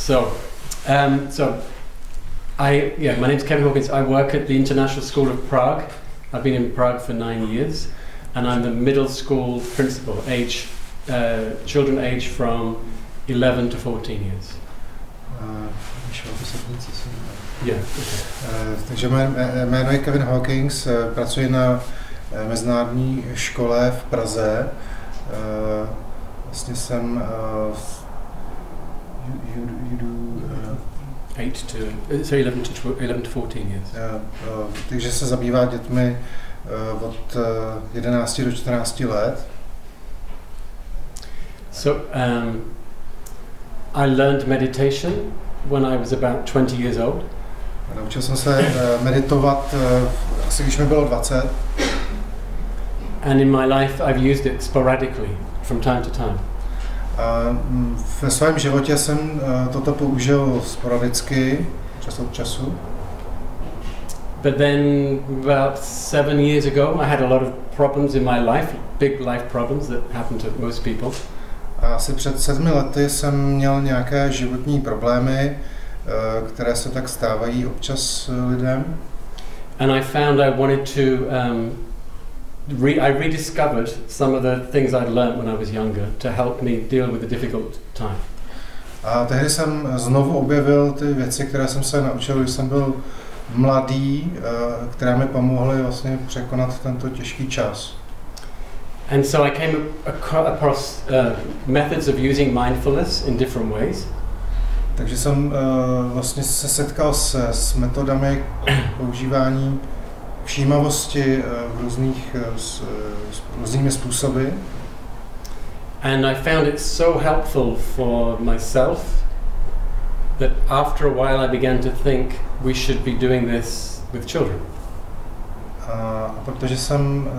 My name's Kevin Hawkins. I work at the International School of Prague. I've been in Prague for 9 years, and I'm the middle school principal, children age from 11 to 14 years. Yeah. Takže jméno je Kevin Hawkins, pracuji na mezinárodní škole v Praze. Vlastně jsem you do 11 to 14 years. Takže se zabývá dětmi od 11 do 14 let. So I learned meditation when I was about 20 years old. Naučil jsem se meditovat asi když mi bylo 20. And in my life I've used it sporadically from time to time. Ve svém životě jsem toto použil sporadicky, čas od času. But then about 7 years ago I had a lot of problems in my life, big life problems that happen to most people. A asi před 7 lety jsem měl nějaké životní problémy, které se tak stávají občas lidem. And I found I wanted to I rediscovered some of the things I'd learned when I was younger to help me deal with a difficult time. A tehdy jsem znovu objevil ty věci, které jsem se naučil, když jsem byl mladý, které mi pomohly vlastně překonat tento těžký čas. And so I came across methods of using mindfulness in different ways. Takže jsem vlastně se setkal s metodami používání všímavosti různými způsoby. And I found it so helpful for myself that after a while I began to think we should be doing this with children. A protože jsem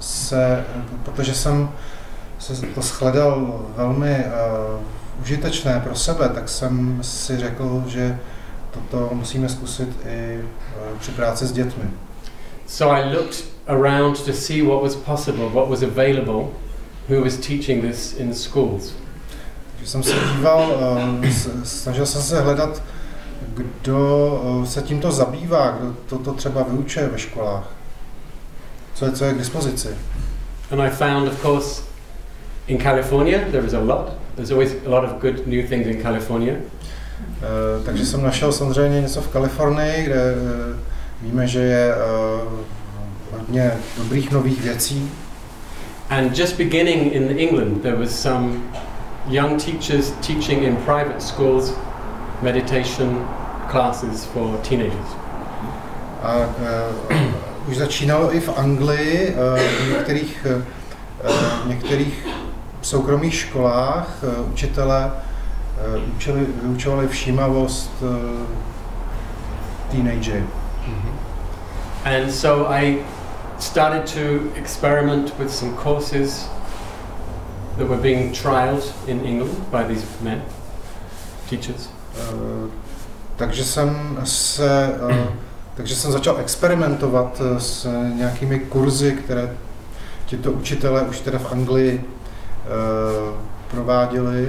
to shledal velmi užitečné pro sebe, tak jsem si řekl, že toto musíme zkusit i při práci s dětmi. So I looked around to see what was possible, what was available, who was teaching this in the schools. Takže jsem se díval, snažil jsem se hledat, kdo se tímto zabývá, kdo toto třeba vyučuje ve školách. Co je k dispozici. And I found, of course, in California there is a lot. There's always a lot of good new things in California. Takže jsem našel samozřejmě něco v Kalifornii, kde víme, že je hodně dobrých nových věcí. And just beginning in England, there was some young teachers teaching in private schools meditation classes for teenagers. A už začínalo i v Anglii, v některých soukromých školách učitelé vyučovali všímavost teenagery. And so I started to experiment with some courses that were being trialed in England by these men, teachers. Takže jsem začal experimentovat s nějakými kurzy, které tito učitelé už teda v Anglii prováděli.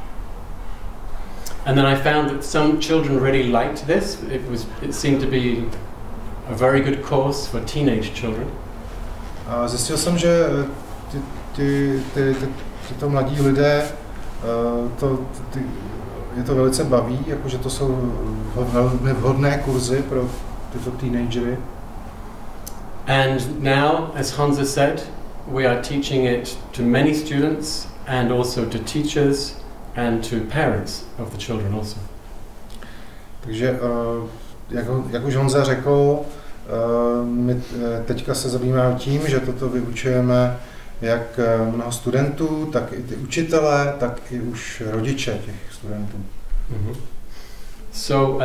And then I found that some children really liked this. It seemed to be a very good course for teenage children. A zjistil jsem, že tyto mladí lidé je to velice baví, jakože to jsou velmi vhodné kurzy pro tyto teenagery. And now, as Hansa said, we are teaching it to many students and also to teachers and to parents of the children also. Takže, jak už Honza řekl, my teďka se zabýváme tím, že toto vyučujeme jak mnoho studentů, tak i ty učitelé, tak i už rodiče těch studentů. Mm-hmm. So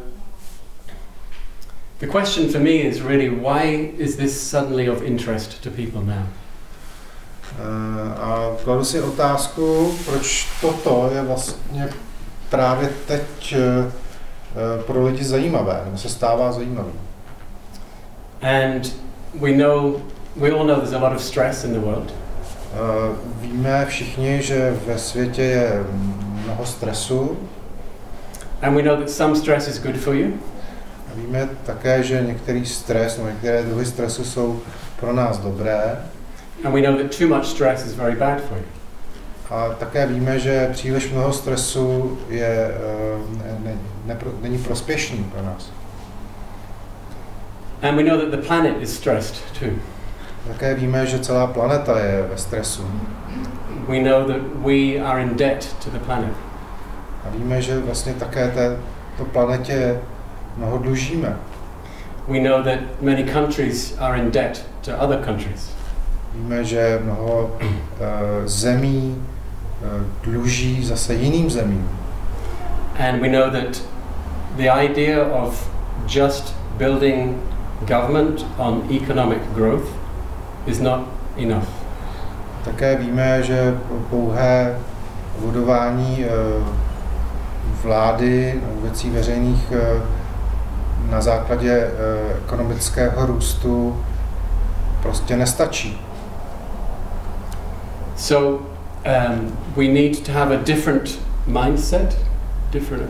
the question for me is really, why is this suddenly of interest to people now? A kladu si otázku, proč toto je vlastně právě teď pro lidi zajímavé, nebo se stává zajímavý. And we all know there's a lot of stress in the world. Víme všichni, že ve světě je mnoho stresu. And we know that some stress is good for you. A víme také, že některý stres, nebo některé druhy stresu jsou pro nás dobré. And we know that too much stress is very bad for you. A také víme, že příliš mnoho stresu není prospěšný pro nás. And we know that the planet is stressed too. Také víme, že celá planeta je ve stresu. We know that we are in debt to the planet. A víme, že vlastně také této planetě mnoho dlužíme. We know that many countries are in debt to other countries. Víme, že mnoho zemí dluží zase jiným zemím. And we know that the idea of just building government on economic growth is not enough. Také víme, že pouhé budování vlády, věcí veřejných na základě ekonomického růstu prostě nestačí. So we need to have a different mindset, mindset.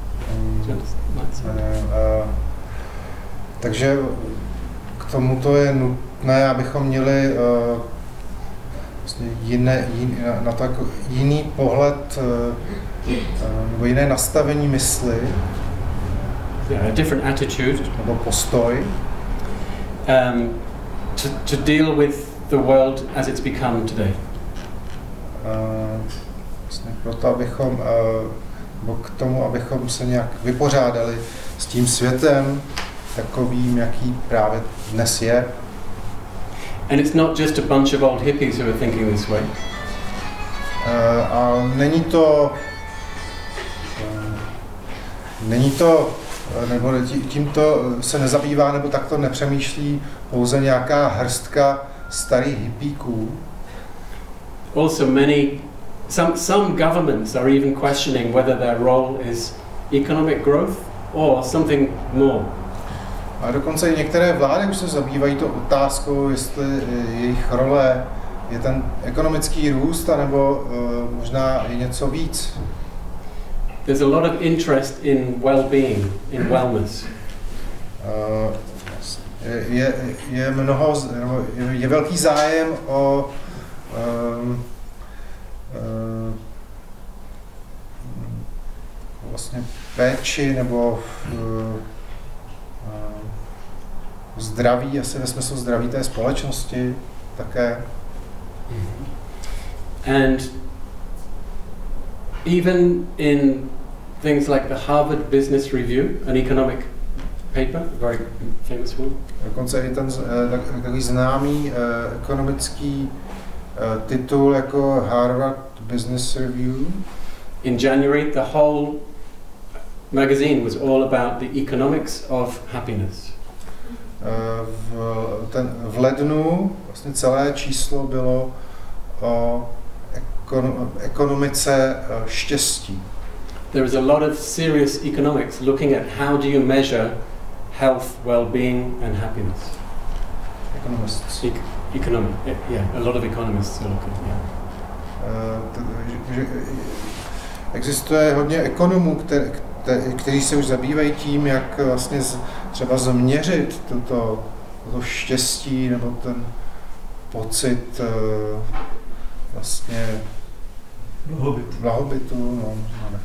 Takže k tomuto je nutné, abychom měli vlastně na to jako jiný pohled nebo jiné nastavení mysli, a different attitude, nebo postoj, to deal with the world as it's become today. Vlastně proto, abychom nebo k tomu, abychom se nějak vypořádali s tím světem takovým, jaký právě dnes je. And it's not just a bunch of old hippies who are thinking this way. A není to, nebo tímto se nezabývá, nebo takto nepřemýšlí pouze nějaká hrstka starých hippíků. Also some governments are even questioning whether their role is economic growth or something more. A dokonce i některé vlády už se zabývají to otázkou, jestli jejich role je ten ekonomický růst, anebo možná i něco víc. There's a lot of interest in well-being, in wellness. Je velký zájem o vlastně péči nebo zdraví, asi ve smyslu zdraví té společnosti také. And even in things like the Harvard Business Review, an economic paper, a very famous one. Dokonce i ten takový známý ekonomický titul jako Harvard Business Review. In January, the whole magazine was all about the economics of happiness. V lednu vlastně celé číslo bylo o ekonomice štěstí. There is a lot of serious economics looking at how do you measure health, well-being and happiness. Economists. A lot of economists are looking, Existuje hodně ekonomů, kteří se už zabývají tím, jak vlastně třeba změřit toto štěstí nebo ten pocit vlastně blahobytu. No,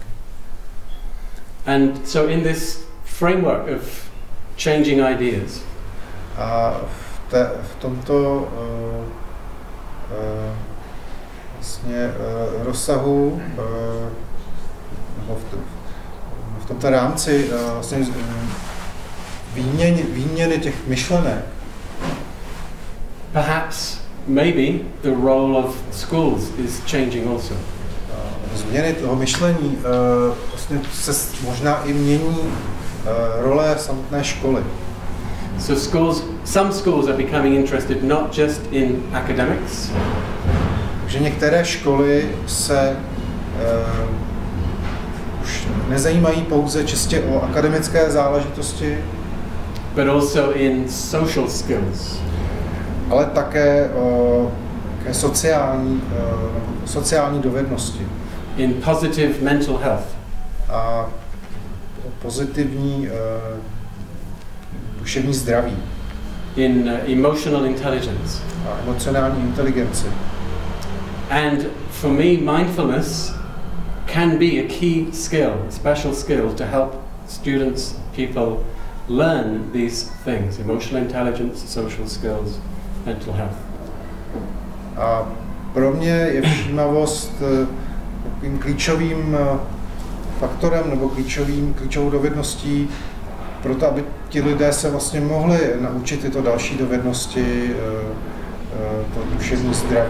and so in this framework of changing ideas, a v tomto vlastně rozsahu nebo v tomto rámci vlastně výměny těch myšlenek, perhaps, maybe the role of schools is changing also. Změny toho myšlení vlastně se možná i mění role samotné školy. So some schools are becoming interested not just in academics. Takže některé školy se už nezajímají pouze čistě o akademické záležitosti, but also in social skills. Ale také o sociální dovednosti. In positive mental health. A pozitivní duševní zdraví. In emotional intelligence. A emocionální inteligenci. And for me, mindfulness can be a key skill, a special skill to help students, people learn these things: emotional intelligence, social skills, mental health. A pro mě je všímavost takovým klíčovým faktorem nebo klíčovou dovedností pro to, aby ti lidé se vlastně mohli naučit tyto další dovednosti, to duševní zdraví,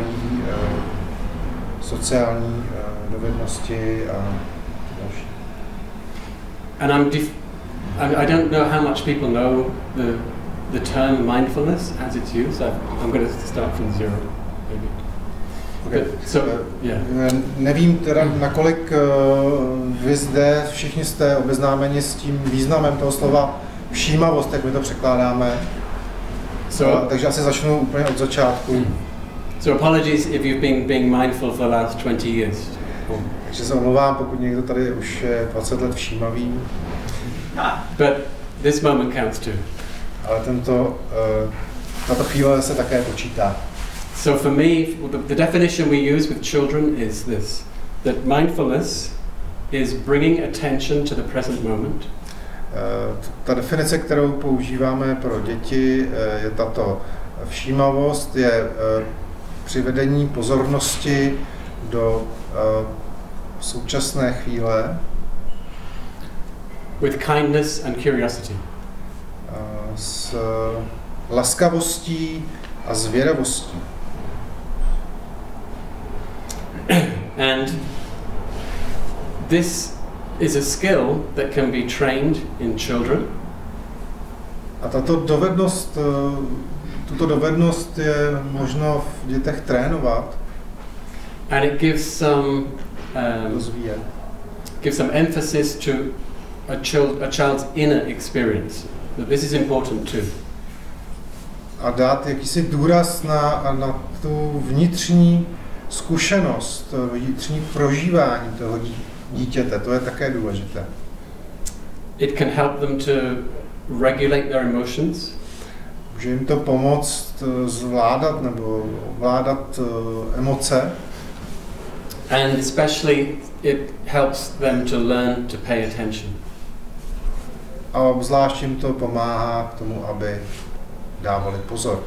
sociální dovednosti a další. And I don't know how much people know the term mindfulness as it's used. I'm going to start from zero, maybe. Okay. So, yeah. Nevím teda, nakolik vy zde všichni jste obeznámeni s tím významem toho slova všímavost, jak my to překládáme. Takže asi začnu úplně od začátku. So apologies if you've been being mindful for the last 20 years. Takže se omlouvám, pokud někdo tady už je 20 let všímavý. But this moment counts too. Ale tato chvíle se také počítá. So for me, the definition we use with children is this: that mindfulness is bringing attention to the present moment. Ta definice, kterou používáme pro děti, je tato: všímavost je přivedení pozornosti do současné chvíle. With kindness and curiosity. S laskavostí a zvědavostí. And this is a skill that can be trained in children. A tuto dovednost je možno v dětech trénovat. And it gives some emphasis to a child's inner experience. That this is important too. A dát jakýsi důraz na tu vnitřní zkušenost, vnitřní prožívání toho dítěte, to je také důležité. It can help them to regulate their emotions. Může jim to pomoct zvládat nebo ovládat emoce. And especially it helps them to learn to pay attention. A obzvlášť jim to pomáhá k tomu, aby dávali pozor.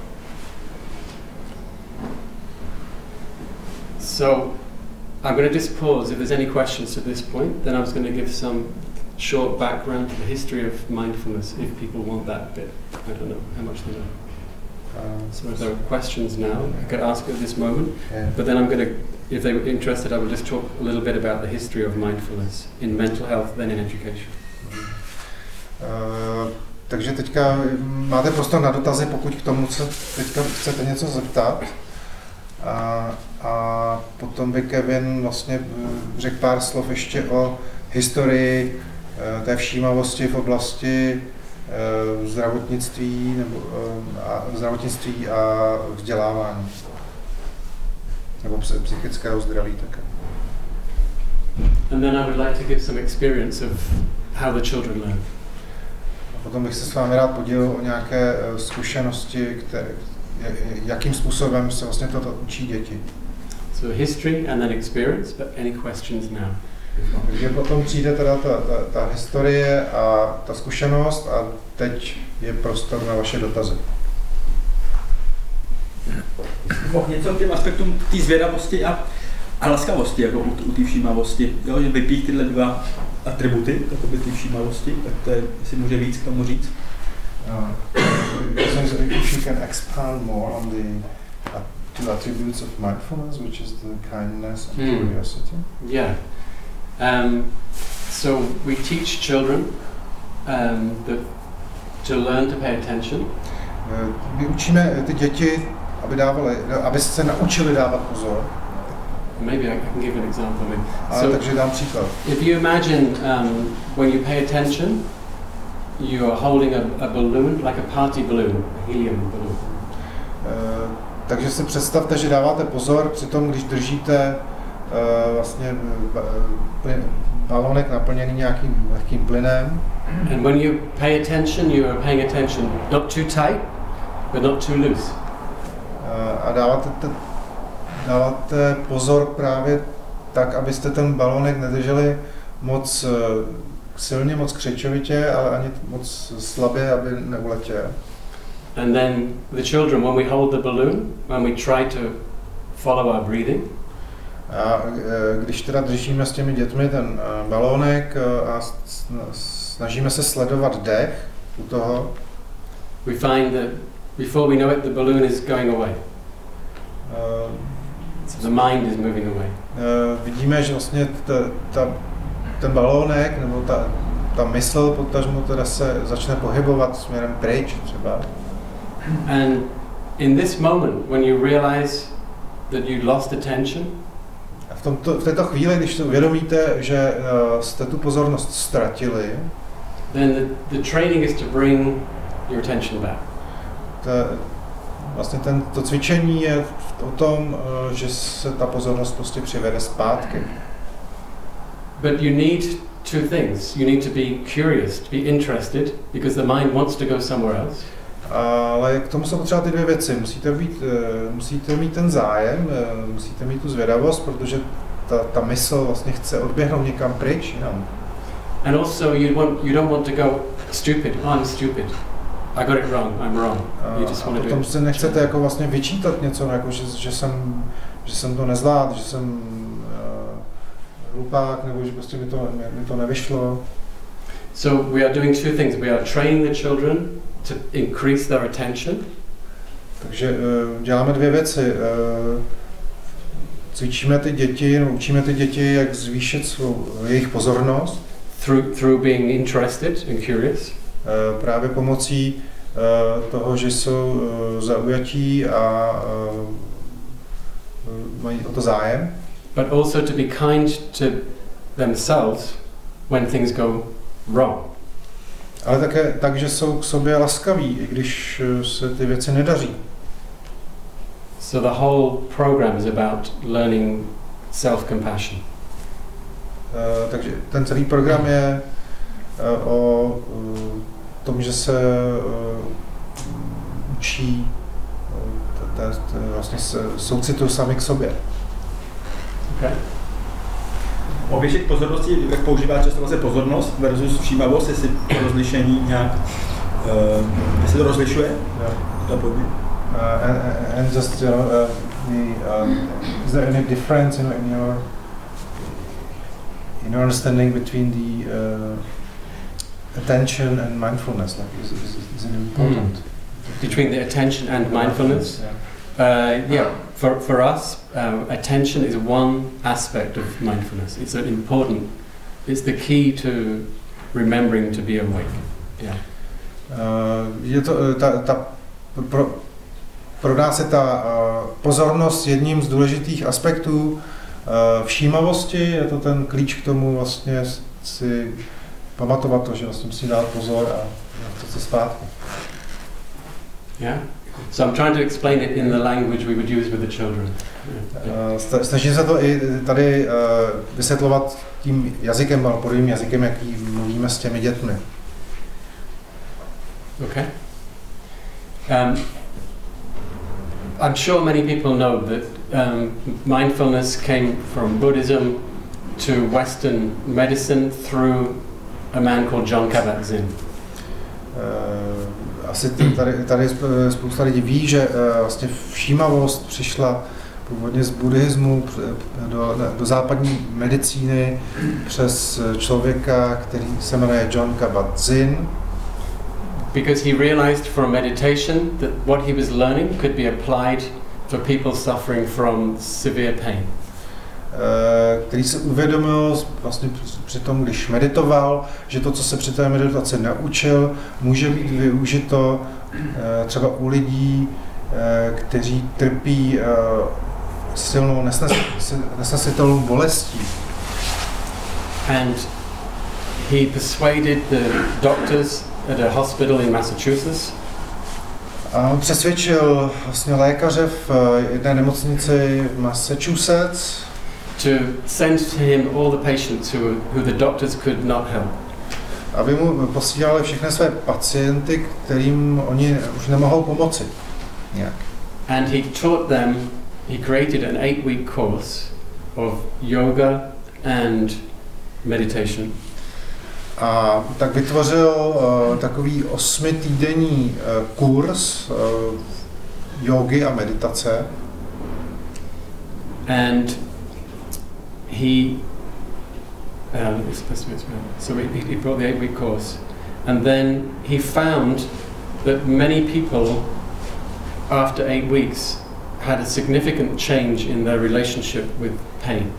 So I'm going to just pause. If there's any questions to this point, then I was going to give some short background to the history of mindfulness, if people want that bit. I don't know how much they know. So if there are questions now, I could ask at this moment, but then I'm going to, if they were interested, I will just talk a little bit about the history of mindfulness in mental health, then in education. Takže teďka máte prostor na dotazy, pokud k tomu se teďka chcete něco zeptat. A potom by Kevin vlastně řekl pár slov ještě o historii té všímavosti v oblasti zdravotnictví a vzdělávání. Nebo psychického zdraví také. And then I would like to give some experience of how the children learn. A potom bych se s vámi rád podělil o nějaké zkušenosti, jakým způsobem se vlastně toto učí děti. So history and then experience, but any questions now? Takže potom přijde teda ta historie a ta zkušenost a teď je prostor na vaše dotazy. Něco k těm aspektům té zvědavosti a laskavosti, jako u té všímavosti. Jo, že vypích tyhle dva atributy, jakoby té všímavosti, tak to je, jestli může víc k tomu říct. If you can expand more on the two attributes of mindfulness, which is the kindness and curiosity. Yeah. So we teach children to learn to pay attention. My učíme ty děti, aby se naučili dávat pozor. Maybe I can give an example. Takže dám příklad. If you imagine when you pay attention, you are holding a balloon, like a party balloon, a helium balloon. Takže si představte, že dáváte pozor, přitom když držíte vlastně balonek naplněný nějakým lehkým plynem. And when you pay attention, you are paying attention not too tight, but not too loose. A dáváte pozor právě tak, abyste ten balonek nedrželi moc silně, moc křečovitě, ale ani moc slabě, aby neuletěl. And then the children, when we hold the balloon, when we try to follow our breathing, a když teda držíme s těmi dětmi ten balónek a snažíme se sledovat dech u toho, we find that before we know it, the balloon is going away. So the mind is moving away. Vidíme, že vlastně ten balónek nebo ta mysl potažmo teda se začne pohybovat směrem pryč třeba. And in this moment, when you realize that you lost attention, a v této chvíli, když si uvědomíte, že jste tu pozornost ztratili, then the training is to bring your attention back. Vlastně to cvičení je o tom, že se ta pozornost prostě přivede zpátky. But you need two things. You need to be curious, to be interested, because the mind wants to go somewhere else. Ale k tomu jsou potřeba ty dvě věci. Musíte mít ten zájem, musíte mít tu zvědavost, protože ta mysl vlastně chce odběhnout někam pryč. And also you don't want to go stupid. Oh, I'm stupid. I got it wrong. I'm wrong. You just want to do it. Potom se nechcete jako vlastně vyčítat něco, jako že jsem to nezvládl, že jsem hlupák, nebo že prostě mi to nevyšlo. So we are doing two things. We are training the children to increase their attention. Takže děláme dvě věci. Cvičíme ty děti, učíme ty děti, jak zvýšit jejich pozornost. Through being interested and curious. Právě pomocí toho, že jsou zaujatí a mají o to zájem. But also to be kind to themselves when things go wrong. Ale také tak, že jsou k sobě laskaví, i když se ty věci nedaří. So the whole program is about learning self-compassion. Takže ten celý program je o tom, že se učí vlastně soucitu sami k sobě. Okay. Oběšek pozornosti, jak používá často vlastně pozornost versus všímavost, jestli to rozlišení nějak, jestli to rozlišuje? And just is there any difference in your understanding between the attention and mindfulness? Like, is it important? Between the attention and mindfulness? Yeah. For us, attention is one aspect of mindfulness. It's an important. It's the key to remembering to be awake. Yeah. Je to pro nás je ta pozornost jedním z důležitých aspektů všímavosti. Je to ten klíč k tomu vlastně si pamatovat to, že vlastně musí dát pozor a to se zpátky. Yeah. So I'm trying to explain it in the language we would use with the children. Snažím se to i tady vysvětlovat tím jazykem, podobným jazykem, jaký mluvíme s těmi dětmi. Okay. I'm sure many people know that mindfulness came from Buddhism to Western medicine through a man called Jon Kabat-Zinn. Asi tady spousta lidí ví, že vlastně všímavost přišla původně z buddhismu do západní medicíny přes člověka, který se jmenuje Jon Kabat-Zinn. Because he realized from meditation that what he was learning could be applied for people suffering from severe pain. Který se uvědomil vlastně při tom, když meditoval, že to, co se při té meditaci naučil, může být využito třeba u lidí, kteří trpí silnou nesnesitelnou bolestí. And he persuaded the doctors at a hospital in Massachusetts. A on přesvědčil vlastně lékaře v jedné nemocnici v Massachusetts to send to him all the patients who the doctors could not help. Aby mu posílali všechny své pacienty, kterým oni už nemohou pomoci nějak. And he taught them, he created an 8-week course of yoga and meditation. A tak vytvořil takový 8týdenní kurz jógy a meditace. And he he brought the 8-week course, and then he found that many people after 8 weeks had a significant change in their relationship with pain.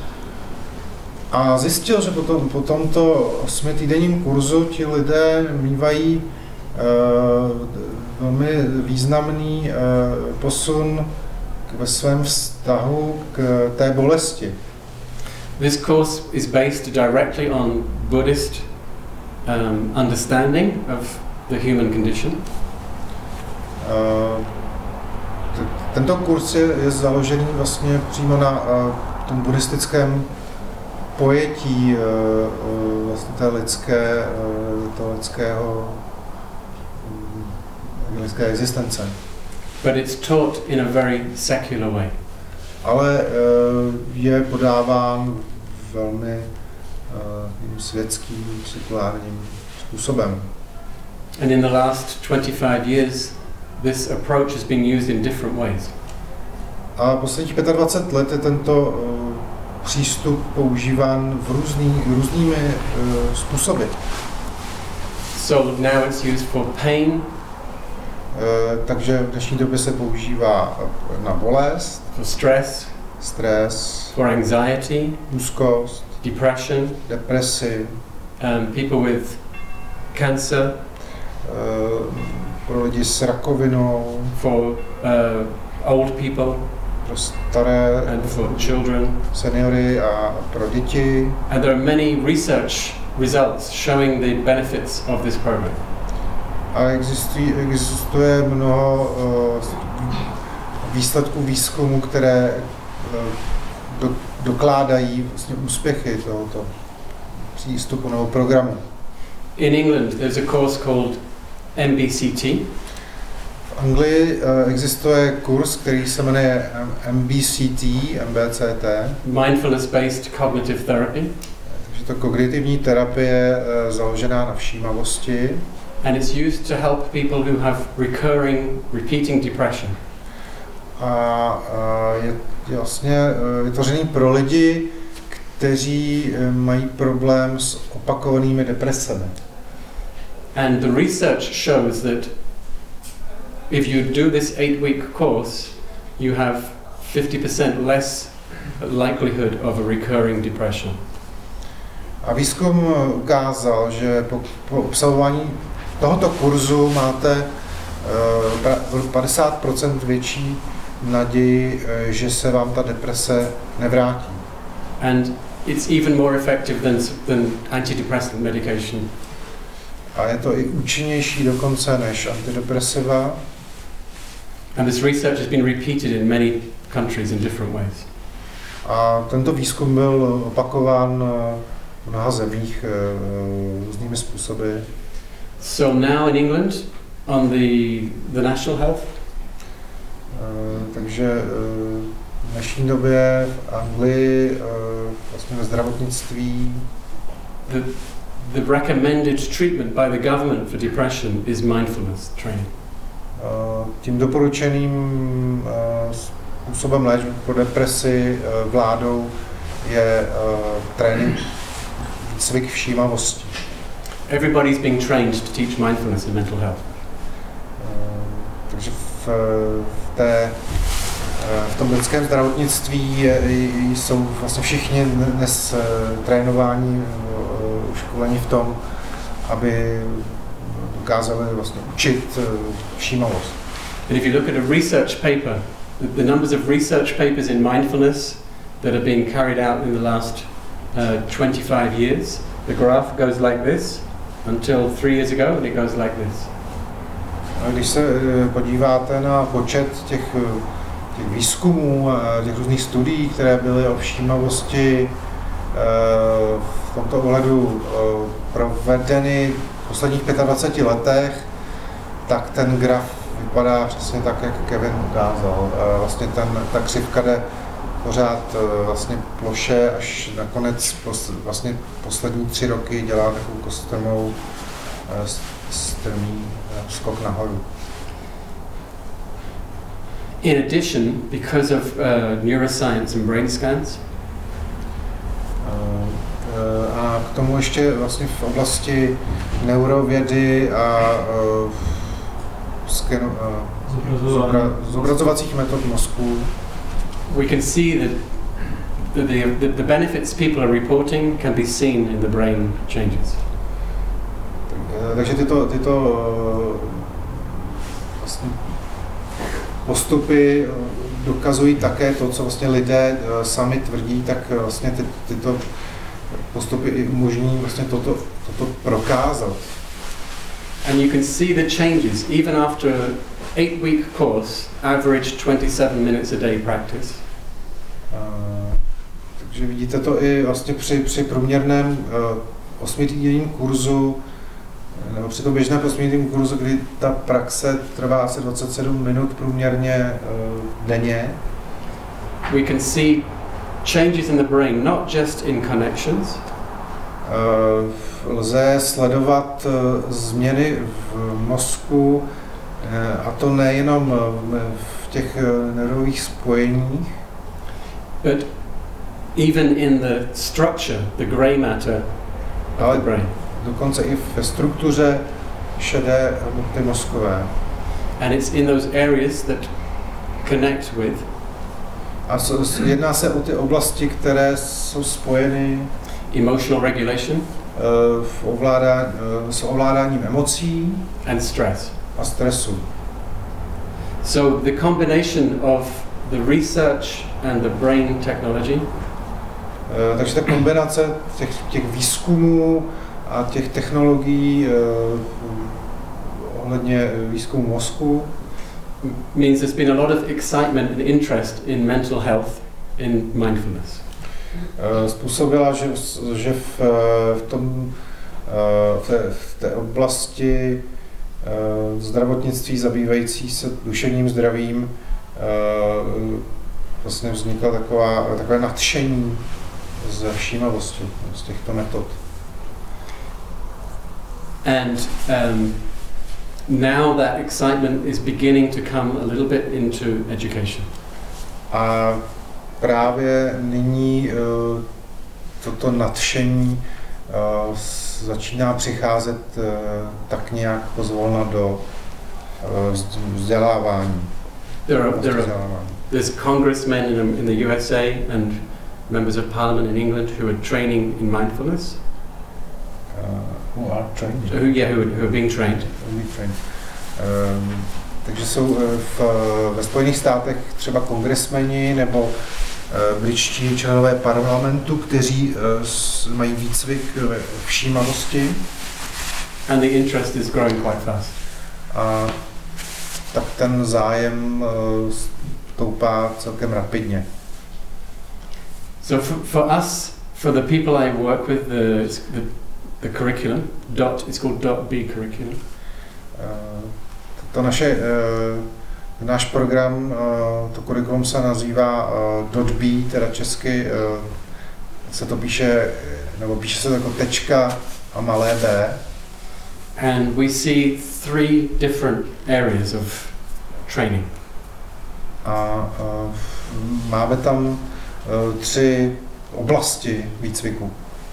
A zjistil, že po tomto 8týdenním kurzu ti lidé mívají velmi významný posun ve svém vztahu k té bolesti. This course is based directly on Buddhist understanding of the human condition. Tento kurz je založený vlastně přímo na tom buddhistickém pojetí vlastně té lidské existence. But it's taught in a very secular way. Ale je podáván velmi světským, sekulárním způsobem. And in the last 25 years, this approach has been used in different ways. A posledních 25 let je tento přístup používán v různými způsoby. So now it's used for pain. Takže v dnešní době se používá na bolest, for stress, for anxiety, úzkost, depression, depresi, people with cancer, pro lidi s rakovinou, for old people, pro staré, and for children, seniory a pro děti. And there are many research results showing the benefits of this program. A existuje mnoho výsledků výzkumu, které dokládají vlastně úspěchy tohoto přístupu nebo programu. In England, there's a course called MBCT. V Anglii existuje kurz, který se jmenuje MBCT, Mindfulness-based cognitive therapy. Takže to kognitivní terapie založená na všímavosti. And it's used to help people who have repeating depression. A je vlastně vytvořený pro lidi, kteří mají problém s opakovanými depresemi. And the research shows that if you do this 8-week course, you have 50% less likelihood of a recurring depression. A výzkum ukázal, že po absolvování tohoto kurzu máte 50% větší naději, že se vám ta deprese nevrátí. And it's even more effective than antidepressant medication. A je to i účinnější dokonce než antidepresiva. And this research has been repeated in many countries in different ways. A tento výzkum byl opakován v mnoha zemích různými způsoby. So now in England, on the national health, takže v dnešní době v Anglii vlastně ve zdravotnictví the recommended treatment by the government for depression is mindfulness training. Tím doporučeným způsobem léčby pro depresi vládou je trénink výcvik všímavosti. Everybody's being trained to teach mindfulness in mental health. Takže v tom lidském zdravotnictví jsou vlastně všichni dnes trénováni, školeni v tom, aby dokázali vlastně učit všímavost. And if you look at a research paper, the numbers of research papers in mindfulness that have been carried out in the last 25 years, the graph goes like this until 3 years ago, and it goes like this. A když se podíváte na počet těch těch výzkumů, těch různých studií, které byly o všímavosti v tomto ohledu provedeny v posledních 25 letech, tak ten graf vypadá přesně tak, jak Kevin ukázal. Vlastně ta křivka jde pořád vlastně ploše, až nakonec vlastně poslední 3 roky dělá takovou kostrmou strmý skok nahoru. In addition, because of neuroscience and brain scans, a k tomu ještě vlastně v oblasti neurovědy a zobrazovacích metod mozku, we can see that the benefits people are reporting can be seen in the brain changes. Takže tyto vlastně postupy dokazují také to, co vlastně lidé sami tvrdí, tak vlastně tyto postupy i umožní vlastně toto prokázat. And you can see the changes even after an 8-week course, average 27 minutes a day practice. Takže vidíte to i vlastně při průměrném 8týdenním kurzu, nebo při tom běžném 8týdenním kurzu, kdy ta praxe trvá asi 27 minut průměrně denně. We can see changes in the brain, not just in connections. Lze sledovat změny v mozku, a to nejenom v těch nervových spojeních, but even in the structure, the grey matter of the brain. Dokonce i ve struktuře šedé hmoty mozkové. And it's in those areas that connect with. A jedná se o ty oblasti, jsou spojeny emotional regulation, s ovládáním emocí and stress. A stresu. So the combination of the research and the brain technology, takže ta kombinace těch výzkumů a těch technologií ohledně výzkumu mozku means there's been a lot of excitement and interest in mental health in mindfulness. Způsobila, že v té oblasti zdravotnictví zabývající se duševním zdravím vlastně vzniklo takové nadšení ze všímavosti, z těchto metod. And now that excitement is beginning to come a little bit into education. A právě nyní toto nadšení začíná přicházet tak nějak pozvolna do vzdělávání. There's congressmen in the USA and members of parliament in England who are training in mindfulness. Who are trained? Who are being trained. Takže jsou ve Spojených státech třeba kongresmeni nebo britští členové parlamentu, kteří mají výcvik všímavosti. And the interest is growing quite fast. A tak ten zájem stoupá celkem rapidně. So for us, for the people I work with, the curriculum, it's called .B curriculum. To náš program, to kurikulum se nazývá .B, teda česky se to píše, nebo píše se to jako tečka a malé b. And we see 3 different areas of training. A máme tam 3 oblasti výcviku.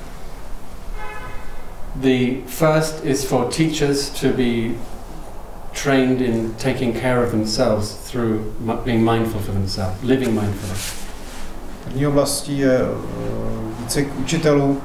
The first is for teachers to be trained in taking care of themselves through being mindful for themselves, living mindfully. První oblastí je výcvik učitelů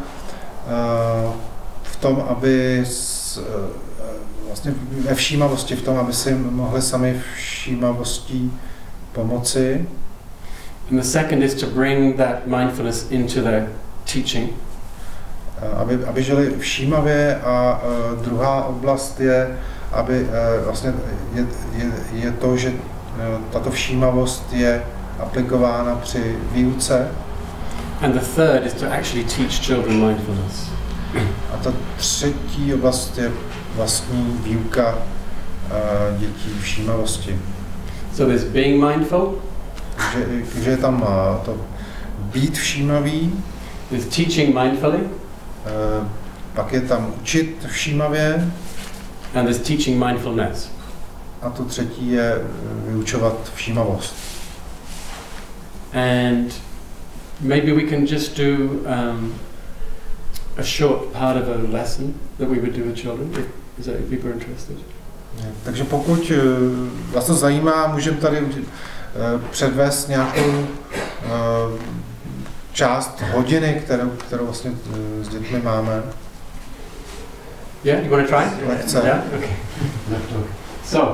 v tom, aby vlastně ve všímavosti, v tom, aby si mohli sami všímavostí pomoci. And the second is to bring that mindfulness into their teaching. Aby žili všímavě, a druhá oblast je, aby vlastně je to, že tato všímavost je aplikována při výuce. And the third is to actually teach children mindfulness. A ta třetí oblast je vlastní výuka dětí všímavosti. So there's being mindful. Takže je tam to být všímavý. There's teaching mindfully. Pak je tam učit všímavě. And there's teaching mindfulness. A to třetí je vyučovat všímavost. And maybe we can just do a short part of a lesson that we would do with children, if people are interested. Takže pokud vás to zajímá, můžeme tady předvést nějakou část hodiny, kterou vlastně s dětmi máme. Yeah, you want to try? Lekce. Yeah, okay. So,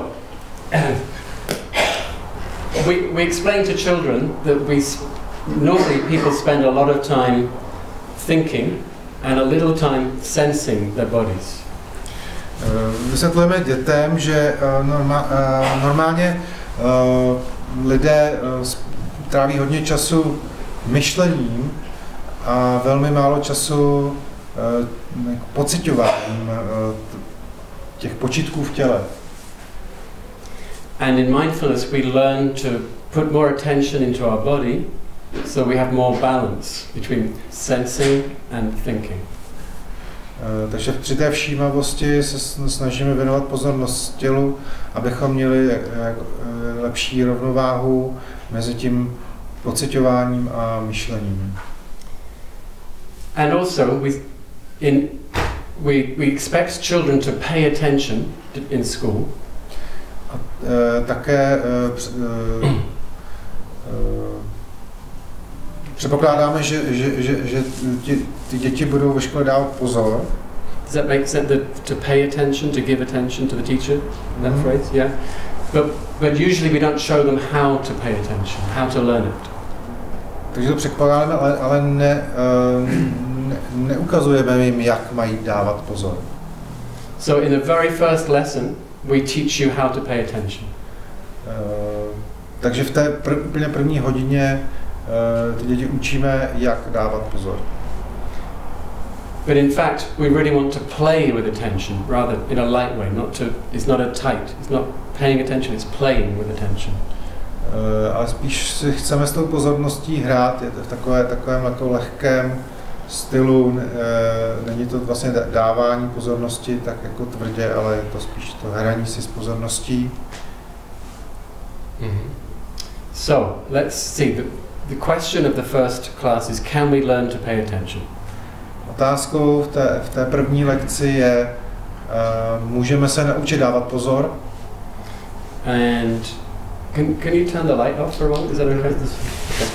we explain to children that normally people spend a lot of time thinking and a little time sensing their bodies. Vysvětlujeme dětem, že normálně lidé tráví hodně času myšlením a velmi málo času pociťováním těch počitků v těle. And in mindfulness we learn to put more attention into our body, so we have more balance between sensing and thinking. Takže při té všímavosti se snažíme věnovat pozornost tělu, abychom měli lepší rovnováhu mezi tím pociťováním a myšlením. And also we expect children to pay attention in school. A také předpokládáme, že ty děti budou ve škole dávat pozor. Does that make sense? To pay attention, to give attention to the teacher? That phrase, yeah. But usually we don't show them how to pay attention, how to learn it. Takže to předpokládáme, ale neukazujeme jim, jak mají dávat pozor. So in the very first lesson, we teach you how to pay attention. Takže v té úplně první hodině ty děti učíme, jak dávat pozor. But in fact, we really want to play with attention, rather in a light way. It's not a tight. It's not paying attention. It's playing with attention. Ale spíš si chceme s tou pozorností hrát. Je to v takovém jako lehkém stylu. Není to vlastně dávání pozornosti tak jako tvrdě, ale je to spíš to hraní si s pozorností. So let's see. The question of the first class is: can we learn to pay attention? Otázkou v té první lekci je, můžeme se naučit dávat pozor. And can you turn the light off for a moment? Is that okay? Okay.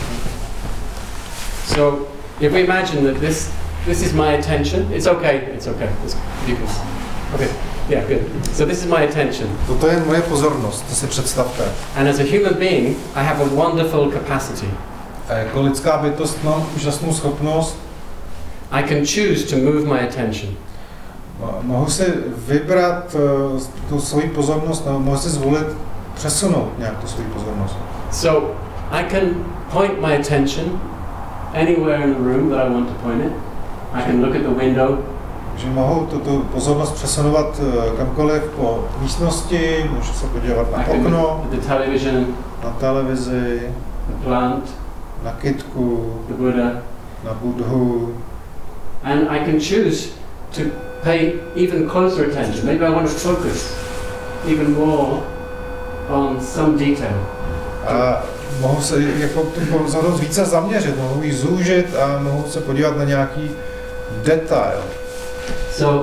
So if we imagine that this is my attention, it's okay. You can. Okay. Yeah, good. So this is my attention. Toto je moje pozornost, to si představte. And as a human being, I have a wonderful capacity. A jako lidská bytost mám úžasnou schopnost. I can choose to move my attention. Mohu si vybrat tu svoji pozornost, mohu si zvolit přesunout nějak tu svoji pozornost. So I can point my attention anywhere in the room that I want to point it. I can look at the window. Že mohu tuto pozornost přesunovat kamkoliv po místnosti, můžu se podívat na okno, na televizi, the plant, na kytku, the Buddha, na Budhu. And I can choose to pay even closer attention. Maybe I want to focus even more on some detail. A mohu se jako tu pozornost více zaměřit, mohu ji zúžit a mohu se podívat na nějaký detail. So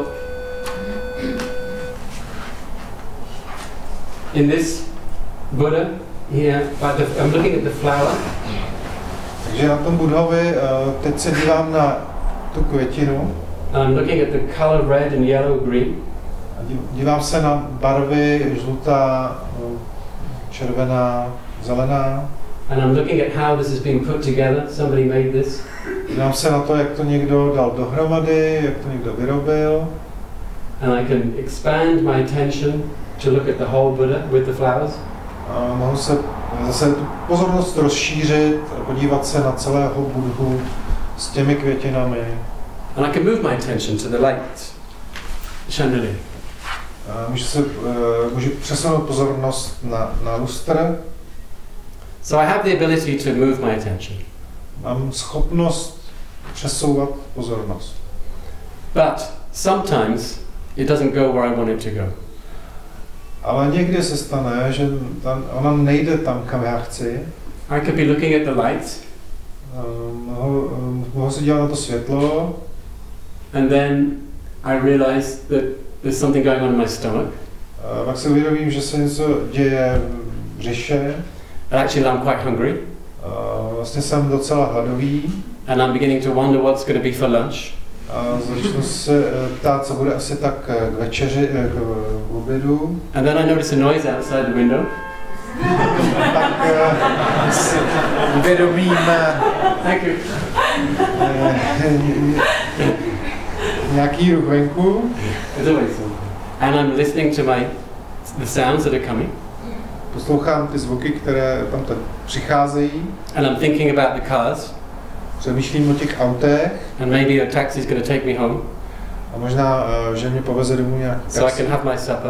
in this Buddha here, I'm looking at the flower. Takže na tom Budhovi teď se dívám na tu květinu. I'm looking at the color red and yellow, green. A dívám se na barvy žlutá, červená, zelená. And I'm looking at how this is being put together. Somebody made this. Dívám se na to, jak to někdo dal dohromady, jak to někdo vyrobil. And I can expand my attention to look at the whole Buddha with the flowers. mohu se zase tu pozornost rozšířit, podívat se na celého Buddhu s těmi květinami. And I can move my attention to the light chandelier. Můžu přesunout pozornost na lustr. So I have the ability to move my attention. Mám schopnost přesouvat pozornost. But sometimes it doesn't go where I want it to go. Ale někdy se stane, že ona nejde tam, kam já chci. I could be looking at the lights. Mohu se dívat na to světlo. And then I realize that there's something going on in my stomach. Pak se uvědomím, že se něco děje v břiše. And actually I'm quite hungry. Vlastně jsem docela hladový. And I'm beginning to wonder what's going to be for lunch. A začnu se ptát, co bude asi tak k večeři, k obědu. And then I notice a noise outside the window. Tak si uvědomíme nějaký ruch venku. And I'm listening to the sounds that are coming. Poslouchám ty zvuky, které tam teď přicházejí. And I'm thinking about the cars. Přemýšlím o těch autech. And maybe a taxi is going to take me home. A možná, že mě poveze domů nějaký taxi. So I can have my supper.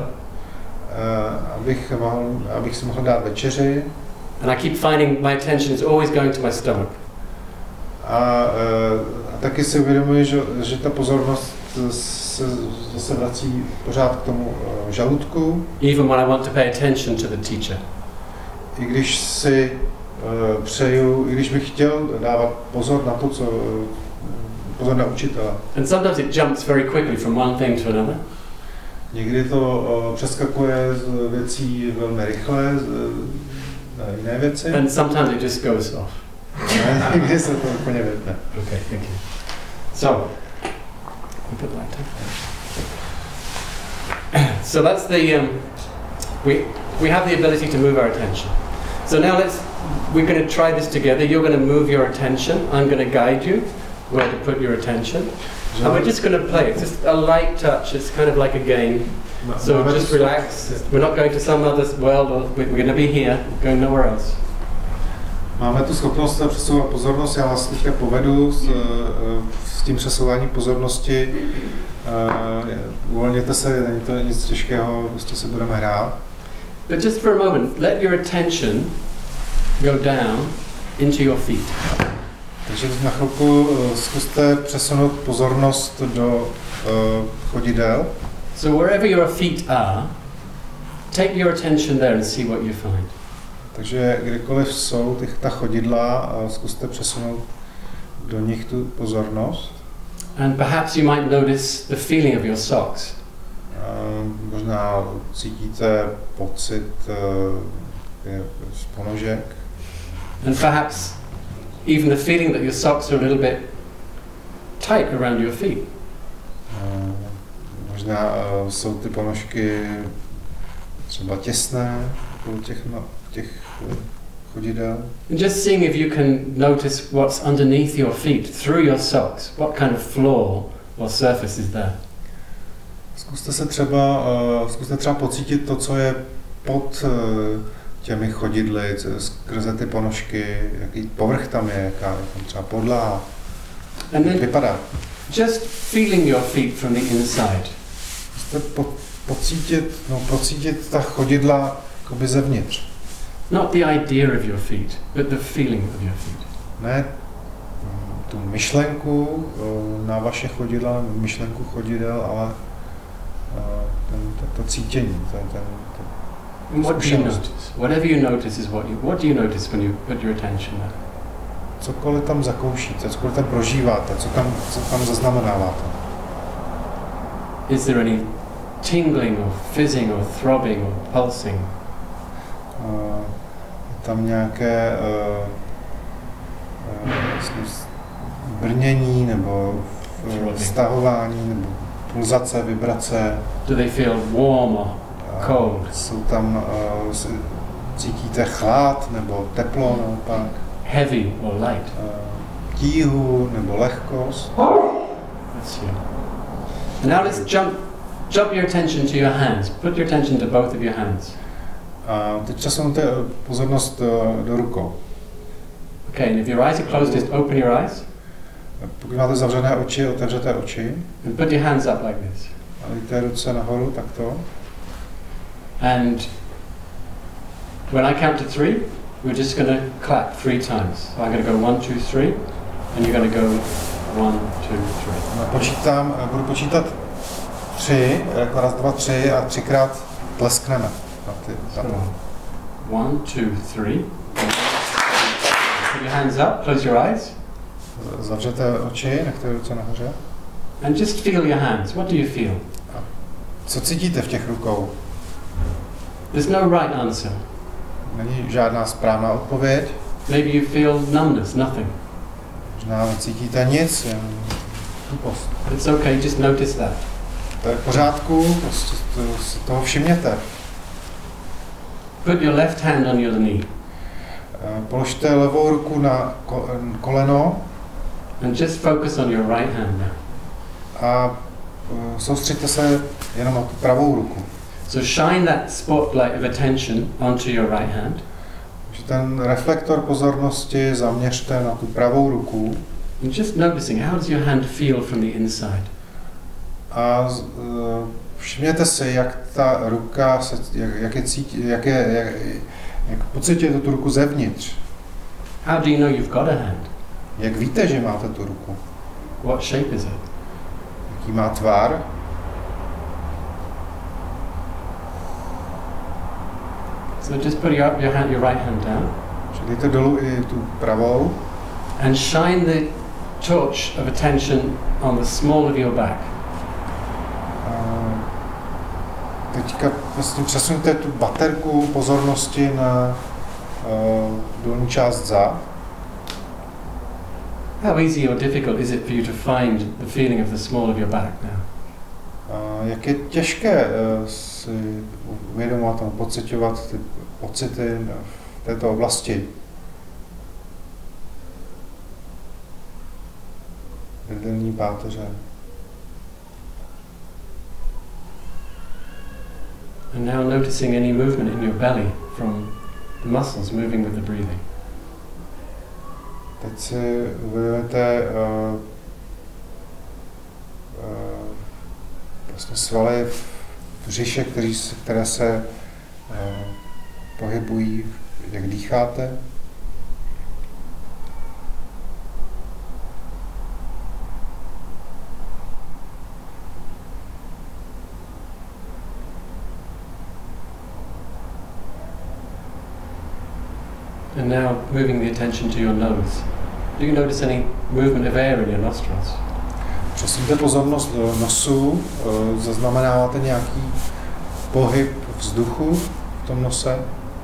Abych si mohl dát večeři. And I keep finding my attention is always going to my stomach. A taky si uvědomuji, že ta pozornost se zase vrací pořád k tomu žaludku. Even when I want to pay attention to the teacher. I když si i když bych chtěl dávat pozor na to, pozor na učitele. And sometimes it jumps very quickly from one thing to another. Někdy to přeskakuje z věcí velmi rychle na jiné věci. And sometimes it just goes off. Někdy se to úplně vypne. Okay, thank you. So, put the light on. So that's the we have the ability to move our attention. So now we're going to try this together. You're going to move your attention. I'm going to guide you where to put your attention. And we're just going to play. It's just a light touch. It's kind of like a game. So just relax. We're not going to some other world. We're going to be here, going nowhere else. Máme tu schopnost přesouvat pozornost. Já vás teďka povedu s tím přesouváním pozornosti. Uvolněte se, není to nic těžkého, prostě se budeme hrát. But just for a moment, let your attention go down into your feet. Takže na chvilku zkuste přesunout pozornost do chodidel. So wherever your feet are, take your attention there and see what you find. Takže kdekoliv jsou ta chodidla, zkuste přesunout do nich tu pozornost. And perhaps you might notice the feeling of your socks. Možná cítíte pocit z ponožek. And perhaps even the feeling that your socks are a little bit tight around your feet. Možná jsou ty ponožky třeba těsné okolo těch chodidel. And just seeing if you can notice what's underneath your feet, through your socks. What kind of floor or surface is there? Zkuste třeba pocítit to, co je pod těmi chodidly, skrze ty ponožky, jaký povrch tam je, jaká je tam třeba podlaha, jak vypadá. Just feeling your feet from the inside. Zkuste pocítit ta chodidla jakoby zevnitř. Not the idea of your feet, but the feeling of your feet. Ne tu myšlenku na vaše chodidla, myšlenku chodidel, ale to cítění. What do you notice? Whatever you notice is what do you notice when you put your attention there? Cokoliv tam zakoušíte, cokoliv tam prožíváte, co tam zaznamenáváte. Is there any tingling or fizzing or throbbing or pulsing? Tam nějaké brnění nebo stahování nebo pulzace, vibrace. Do they feel warm or cold? Jsou tam, cítíte chlad nebo teplo naopak? Heavy or light? Tíhu nebo lehkost? That's you. And now let's jump your attention to your hands. Put your attention to both of your hands. A teď přesunete pozornost do rukou. Okay, and if your eyes are closed, just open your eyes. Pokud máte zavřené oči, otevřete oči. And put your hands up like this. A dejte ruce nahoru, takto. And when I count to 3, we're just going to clap 3 times. So I'm going to go 1, 2, 3, and you're going to go 1, 2, 3. Budu počítat 3, jako 1, 2, 3 a 3krát tleskneme na ty. So, 1, 2, 3. Put your hands up, close your eyes. Zavřete oči, nechte ruce nahoře. And just feel your hands. What do you feel? Co cítíte v těch rukou? There's no right answer. Není žádná správná odpověď. Maybe you feel numbness, nothing. Možná necítíte nic, jen tupost. But it's okay, just notice that. To je v pořádku, prostě si toho všimněte. Put your left hand on your knee. Položte levou ruku na koleno. And just focus on your right hand now. A soustřeďte se jenom na tu pravou ruku. So shine that spotlight of attention onto your right hand. Ten reflektor pozornosti zaměřte na tu pravou ruku. And just noticing, how does your hand feel from the inside? A všimněte si, jak ta ruka se, jak je cítí, jak pocitujete tu ruku zevnitř. How do you know you've got a hand? Jak víte, že máte tu ruku? What shape is it? Jaký má tvar? So just put your right hand down. Dejte dolů i tu pravou. And shine the torch of attention on the small of your back. Teďka vlastně přesuňte tu baterku pozornosti na dolní část zad. How easy or difficult is it for you to find the feeling of the small of your back now? Jak je těžké si uvědomovat a pociťovat ty pocity v této oblasti. Hrdelní páteře. And now noticing any movement in your belly from the muscles moving with the breathing. Teď si uvědomíte vlastně svaly v břiše, které se pohybují, jak dýcháte. And now moving the attention to your nose. Do you notice any movement of air in your nostrils? Přesuňte pozornost do nosu, zaznamenáváte nějaký pohyb vzduchu v tom nose?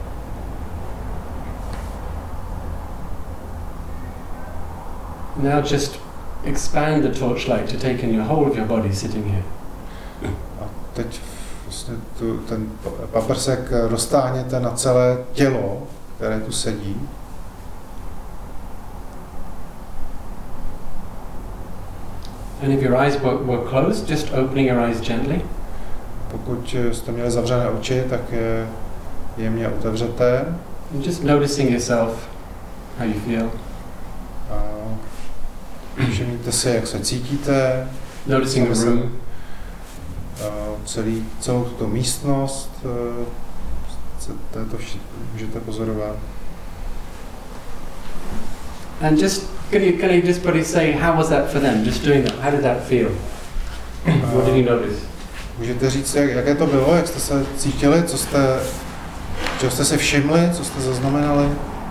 Now just expand the torchlight to take in your whole of your body sitting here. A teď vlastně ten paprsek roztáhněte na celé tělo, které tu sedí. And if your eyes were closed, just opening your eyes gently. Pokud jste měli zavřené oči, tak je jemně otevřete. And just noticing yourself, how you feel. A všimněte si, jak se cítíte. Noticing the room. Celou tuto místnost můžete pozorovat. And just can you just probably say, how was that for them? Just doing that. How did that feel? What did you notice? Můžete říct, jaké to bylo, jak jste se cítili, čeho jste si všimli, co jste zaznamenali?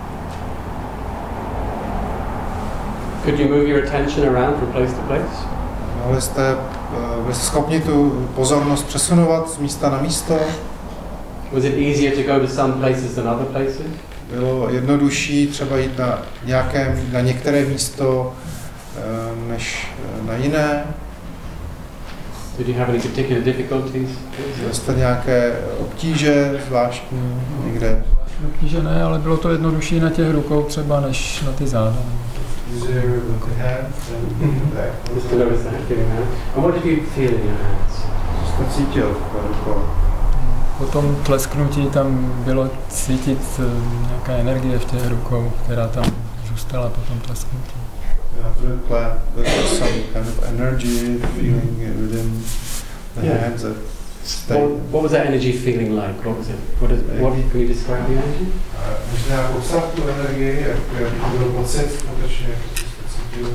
Could you move your attention around from place to place? Byli jste schopni tu pozornost přesunovat z místa na místo? Was it easier to go to some places than other places? Bylo jednodušší třeba jít na některé místo než na jiné? Did you have any particular difficulties? Jste nějaké obtíže zvláštní někde? Obtíže ne, ale bylo to jednodušší na těch rukou třeba než na ty záda. And what did you feel in your hands? Co jste cítil v rukou? Po tom tlesknutí tam bylo cítit nějaká energie v těch rukou, která tam zůstala po tom tlesknutí. After the clap, there's some kind of energy feeling within the hands that stay. What was that energy feeling like? What was it? What can you describe the energy? Možná popsat tu energii, jak to byl pocit skutečně, jak to jste cítil.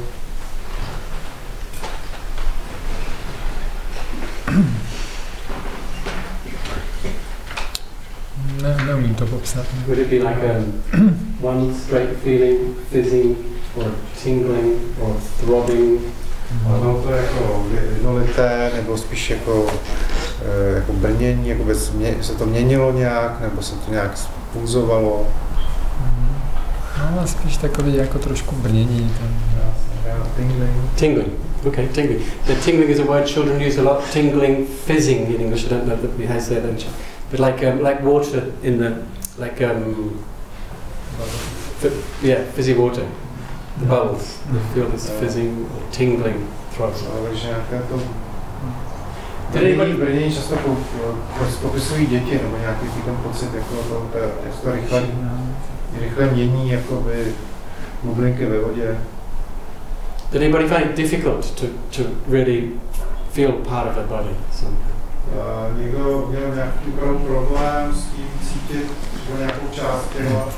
Neumím to popsat. Would it be like one straight feeling, fizzing, or tingling, or throbbing? Bylo to jako jednolité, nebo spíš jako brnění, jako by se to měnilo nějak, nebo se to nějak pulzovalo? No, spíš takový jako trošku brnění. Tingling. Tingling. Okay, tingling. The tingling is a word children use a lot. Tingling, fizzing in English. I don't know that we have that in Czech. But like water in the fizzy water. The bubbles. You feel this fizzing, or tingling throbbing. Takže nějaké to brnění často popisují děti, nebo nějaký ten pocit, jako to rychle mění, jakoby bublinky ve vodě. Did anybody find it difficult to really feel part of their body somehow? Někdo měl nějaký problém s tím cítit nějakou část těla?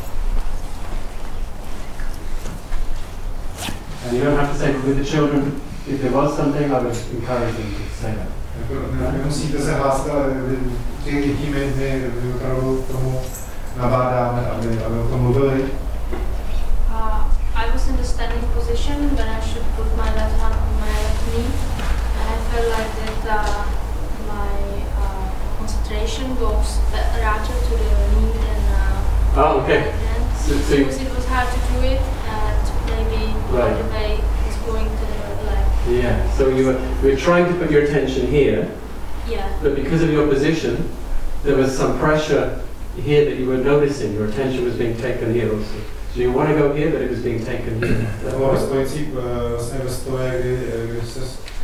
And you don't have to say with the children, if there was something, I would encourage them to say that. Nemusíte se hlásit, ale těch dětí my opravdu k tomu nabádáme, aby o tom mluvili. I was in the standing position when I should put my left hand on my left knee, and I felt like that my concentration goes rather to the knee than okay. right hand. Because it was hard to do it, and maybe the way is going to the left. Yeah. So you were trying to put your attention here. Yeah. But because of your position, there was some pressure here that you were noticing. Your attention was being taken here also. So you want to go here, but it was being taken here. To bylo stojící vlastně ve stoje, kdy se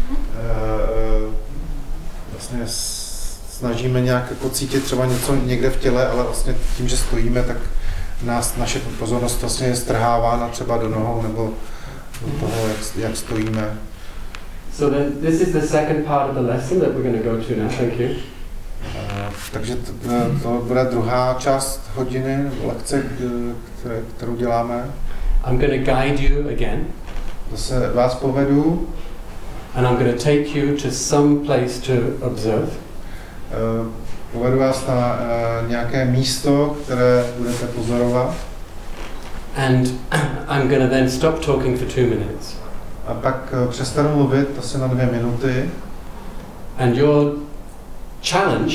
vlastně snažíme nějak pocítit třeba něco někde v těle, ale vlastně tím, že stojíme, tak naše pozornost vlastně je strhávána třeba do nohou nebo do toho, jak stojíme. So then this is the second part of the lesson that we're going to go to now. Thank you. Takže to bude druhá část hodiny lekce, kterou děláme. I'm going to guide you again. Zase vás povedu. And I'm going to take you to some place to observe. Povedu vás na nějaké místo, které budete pozorovat. And I'm going to then stop talking for 2 minutes. A pak přestanu mluvit asi na 2 minuty. And your challenge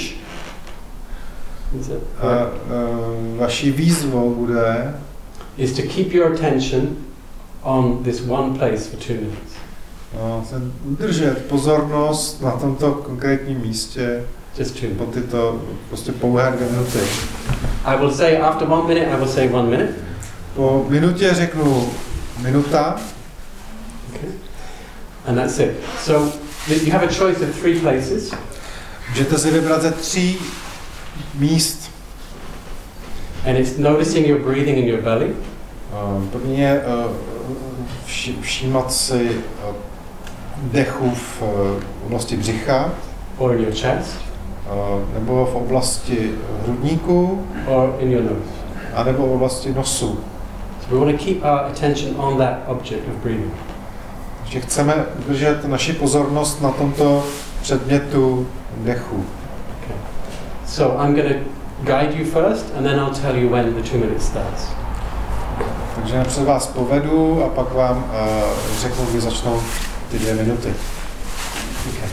vaší výzvou bude is to keep your attention on this one place for 2 minutes. Udržet pozornost na tomto konkrétním místě po tyto prostě pouhé 2 minuty. I will say after 1 minute, I will say 1 minute. Po minutě řeknu minuta. Okay. And that's it. So you have a choice of 3 places. Můžete si vybrat ze 3 míst. And it's noticing your breathing in your belly. První je všímat si dechu v oblasti břicha. Or in your chest. Nebo v oblasti hrudníku. Or in your nose. A nebo v oblasti nosu. So we want to keep our attention on that object of breathing. Takže chceme udržet naši pozornost na tomto předmětu dechu. Okay. So I'm going to guide you first, and then I'll tell you when the 2 minutes starts. Takže napřed vás povedu a pak vám řeknu, kdy začnou ty 2 minuty. Okay.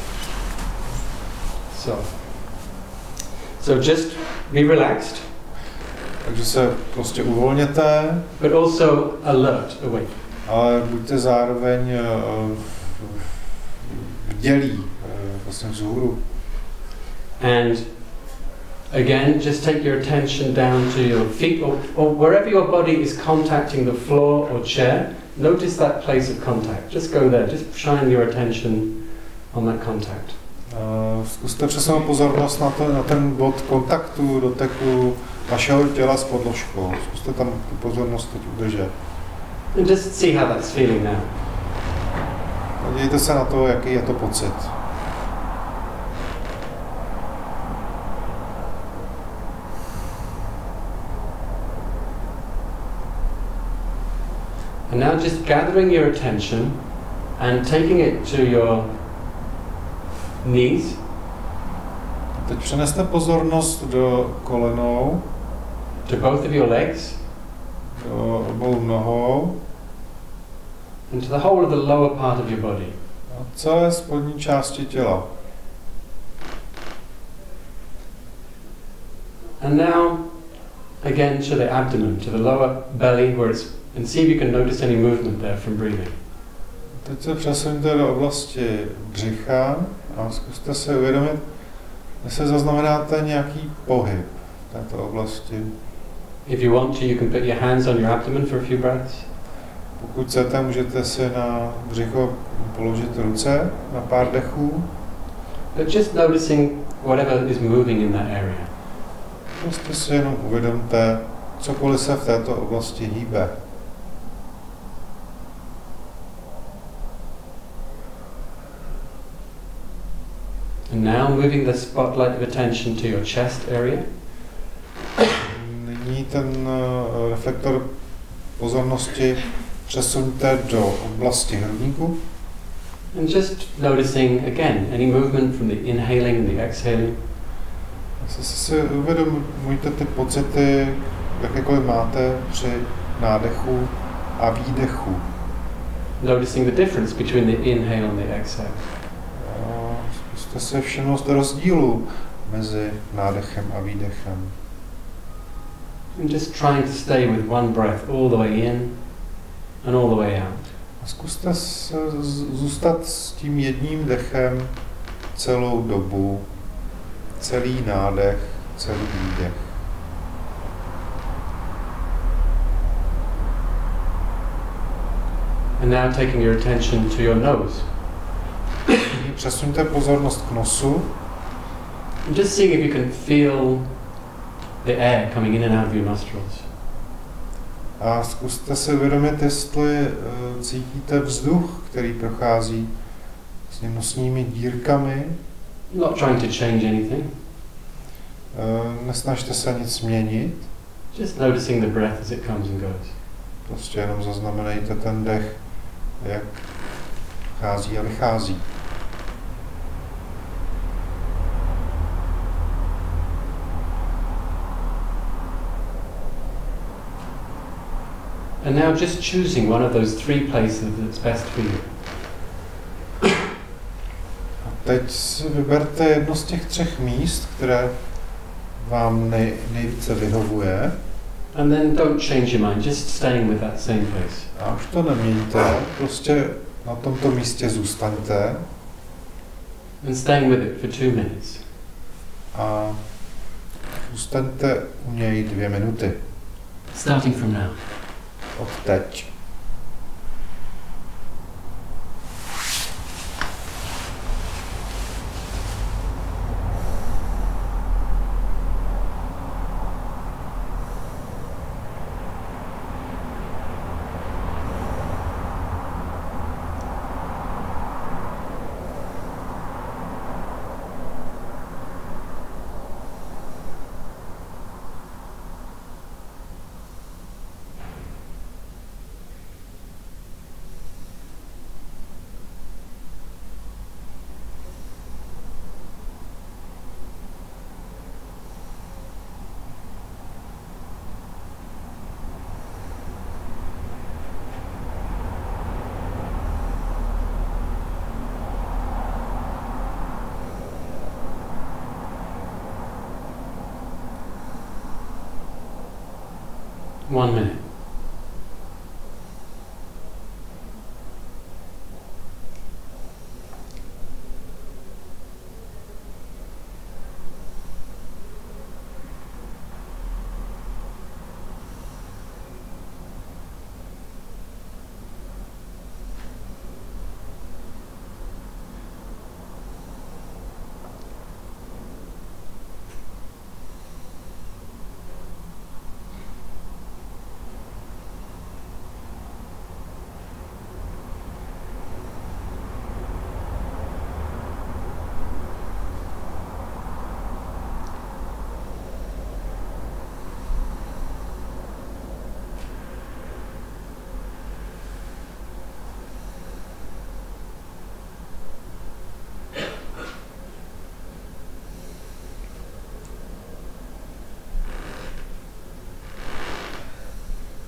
So just be relaxed. Takže se prostě uvolněte. But also alert, awake. Ale buďte zároveň bdělí, vlastně vzhůru. And again, just take your attention down to your feet or wherever your body is contacting the floor or chair. Notice that place of contact. Just go there. Just shine your attention on that contact. Zkuste přesunout pozornost na ten bod kontaktu, doteku vašeho těla s podložkou. Zkuste tam tu pozornost teď udržet. And just see how that's feeling now. Podívejte se na to, jaký je to pocit. And now just gathering your attention and taking it to your knees. Teď přeneste pozornost do kolenou, to both of your legs, do obou nohou and to the whole of the lower part of your body. a celé spodní části těla. And now, again to the abdomen, to the lower belly, and see if you can notice any movement there from breathing. Teď se přesuňte do oblasti břicha a zkuste se uvědomit, jestli zaznamenáte nějaký pohyb v této oblasti. If you want to, you can put your hands on your abdomen for a few breaths. Pokud chcete, můžete si na břicho položit ruce na pár dechů. But just noticing whatever is moving in that area. Prostě si jenom uvědomte, cokoliv se v této oblasti hýbe. And now moving the spotlight of attention to your chest area. Nyní ten reflektor pozornosti přesuňte do oblasti hrudníku. And just noticing again any movement from the inhaling and the exhaling. Si uvědomujte ty pocity, jakékoliv máte při nádechu a výdechu. Noticing the difference between the inhale and the exhale. Zkuste se všimnout rozdílu mezi nádechem a výdechem. And just trying to stay with one breath all the way in and all the way out. A zkuste zůstat s tím jedním dechem celou dobu, celý nádech, celý výdech. And now taking your attention to your nose. Přesuňte pozornost k nosu. And just seeing if you can feel the air coming in and out of your nostrils. A zkuste si uvědomit, jestli cítíte vzduch, který prochází s nosními dírkami. Not trying to change anything. Nesnažte se nic měnit. Just noticing the breath as it comes and goes. Prostě jenom zaznamenejte ten dech, jak vchází a vychází. And now just choosing one of those three places that's best for you. A teď si vyberte jedno z těch 3 míst, které vám nejvíce vyhovuje. And then don't change your mind, just staying with that same place. A už to neměníte, prostě na tomto místě zůstaňte. And staying with it for 2 minutes. A zůstaňte u něj 2 minuty. Starting from now. Od teď. One minute.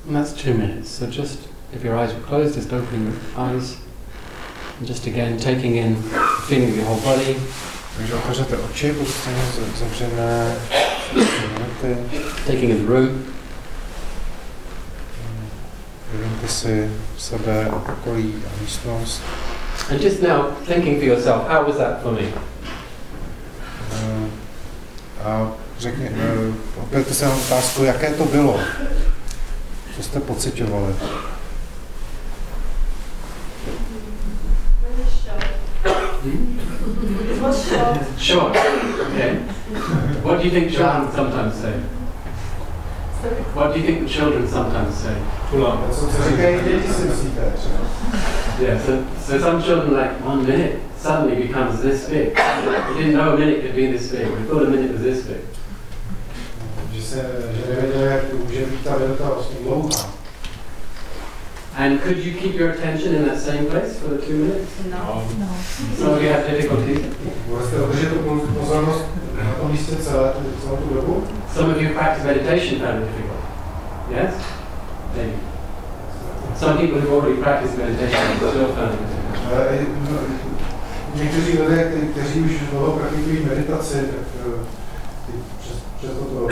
And that's 2 minutes. So just, if your eyes were closed, just opening your eyes. And just again, taking in, feeling the whole body. Takže otevřete oči, pokud jste zavřené. Taking in the room. Uvědomte si sebe, okolí a místnost. And just now, thinking for yourself, how was that for me? A opět se na otázku, jaké to bylo? Co jste pociťovali? It was short. Short. Okay. What do you think children sometimes say? What do you think the children sometimes say? Co říkají děti, si myslíte? Yeah, so some children, like 1 minute suddenly becomes this big. You didn't know a minute could be this big. We thought a minute was this big. Že nevěděli, jak může být ta minuta vlastně dlouhá. And could you keep your attention in that same place for the 2 minutes? No. So you have difficulty. Můžete udržet tu pozornost na tom místě celou tu dobu? Some of you practice meditation found it difficult. Yes? Maybe. Some people who've already practiced meditation still found it difficult. Někteří lidé, kteří už dlouho praktikují meditaci, tak přes toto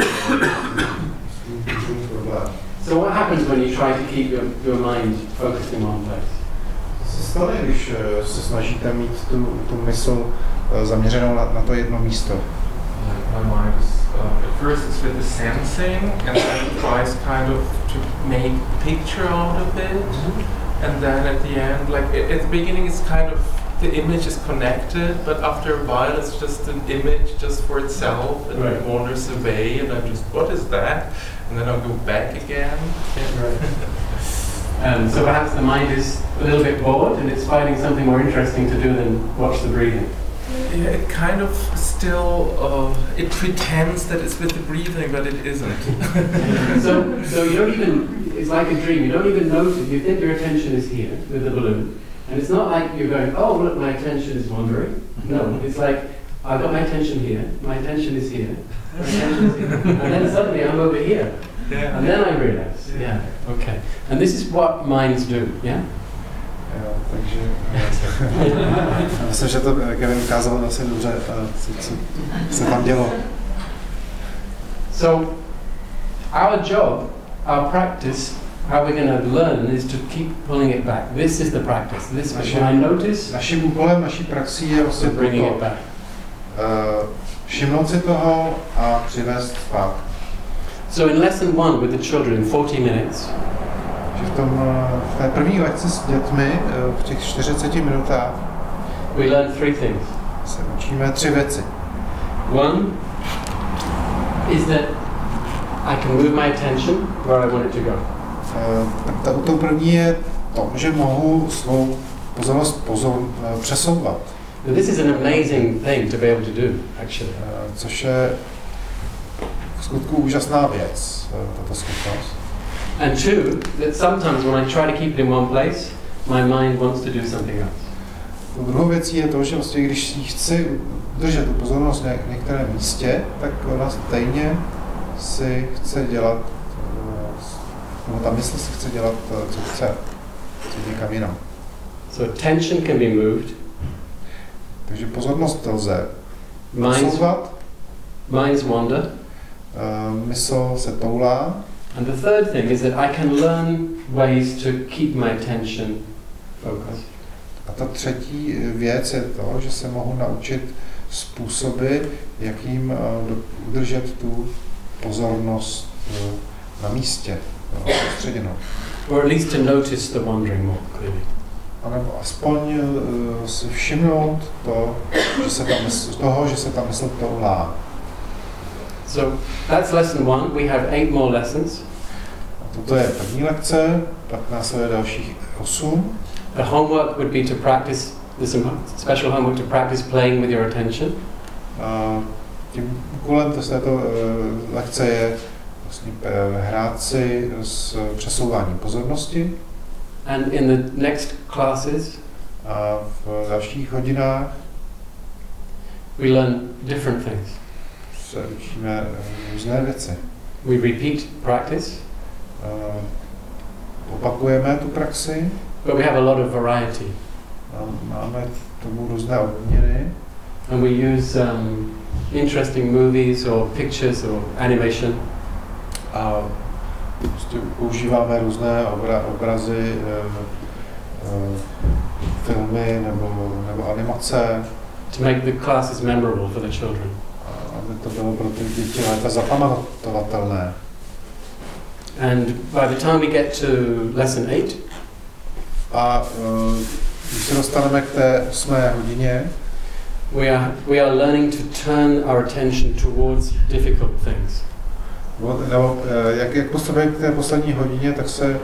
problém. So what happens when you try to keep your mind focused in one place? Co se stane, když se snažíte mít tu mysl zaměřenou na to jedno místo? My mind is at first it's with the sensing, and then it tries kind of to make a picture out of it, and then at the end, like at the beginning, it's kind of the image is connected, but after a while, it's just an image just for itself, and it wanders away, and I just, what is that? And then I'll go back again. So perhaps the mind is a little bit bored, and it's finding something more interesting to do than watch the breathing. Yeah, it kind of still, it pretends that it's with the breathing, but it isn't. so you don't even, it's like a dream, you don't even notice, you think your attention is here with the balloon, and it's not like you're going, oh look, my attention is wandering. No, it's like, I've got my attention here, my attention is here, my attention is here, and then suddenly I'm over here. Yeah. And then I realize, yeah, okay. And this is what minds do, yeah? Takže myslím, že to Kevin ukázal asi dobře, co se tam dělo. So, our job, our practice, how we're going to learn is to keep pulling it back. This is the practice. This is when I notice. Naším úkolem, naší praxí je vlastně bringing it back. Všimnout si toho a přivést zpátky. So in lesson 1 with the children in 40 minutes. V té první lekci s dětmi v těch 40 minutách we learn 3 things. Se učíme 3 věci. One is that I can move my attention where I want it to go. To první je to, že mohu svou pozornost přesouvat. This is an amazing thing to be able to do, actually. Což je v skutku úžasná věc, tato schopnost. And 2, that sometimes when I try to keep it in one place, my mind wants to do something else. Druhou věcí je to, že vlastně, když chci držet tu pozornost v některém místě, tak ona stejně si chce dělat, nebo ta mysl si chce dělat, co chce někam jinam. So attention can be moved. Takže pozornost lze posouvat. Minds wander. Mysl se toulá. And the third thing is that I can learn ways to keep my attention focused. A ta třetí věc je to, že se mohu naučit způsoby, jakým udržet tu pozornost na místě, soustředěnou. Or at least to notice the wandering more clearly. A nebo aspoň si všimnout to, že se ta mysl toulá. So that's lesson 1. We have 8 more lessons. A toto je první lekce, pak následuje dalších 8. The homework would be to practice, there's some special homework to practice playing with your attention. Tím úkolem této lekce je vlastně hrát si s přesouváním pozornosti. And in the next classes, a v dalších hodinách we learn different things. Se učíme různé věci. We repeat practice. opakujeme tu praxi. But we have a lot of variety. Máme tomu různé odměny. And we use interesting movies or pictures or animation. A prostě používáme různé obrazy, filmy nebo animace. To make the classes memorable for the children. Aby to bylo pro ty děti lépe zapamatovatelné. And by the time we get to lesson 8, a když se dostaneme k té 8. hodině, we are learning to turn our attention towards difficult things. Nebo jak postupujeme k té poslední hodině, tak se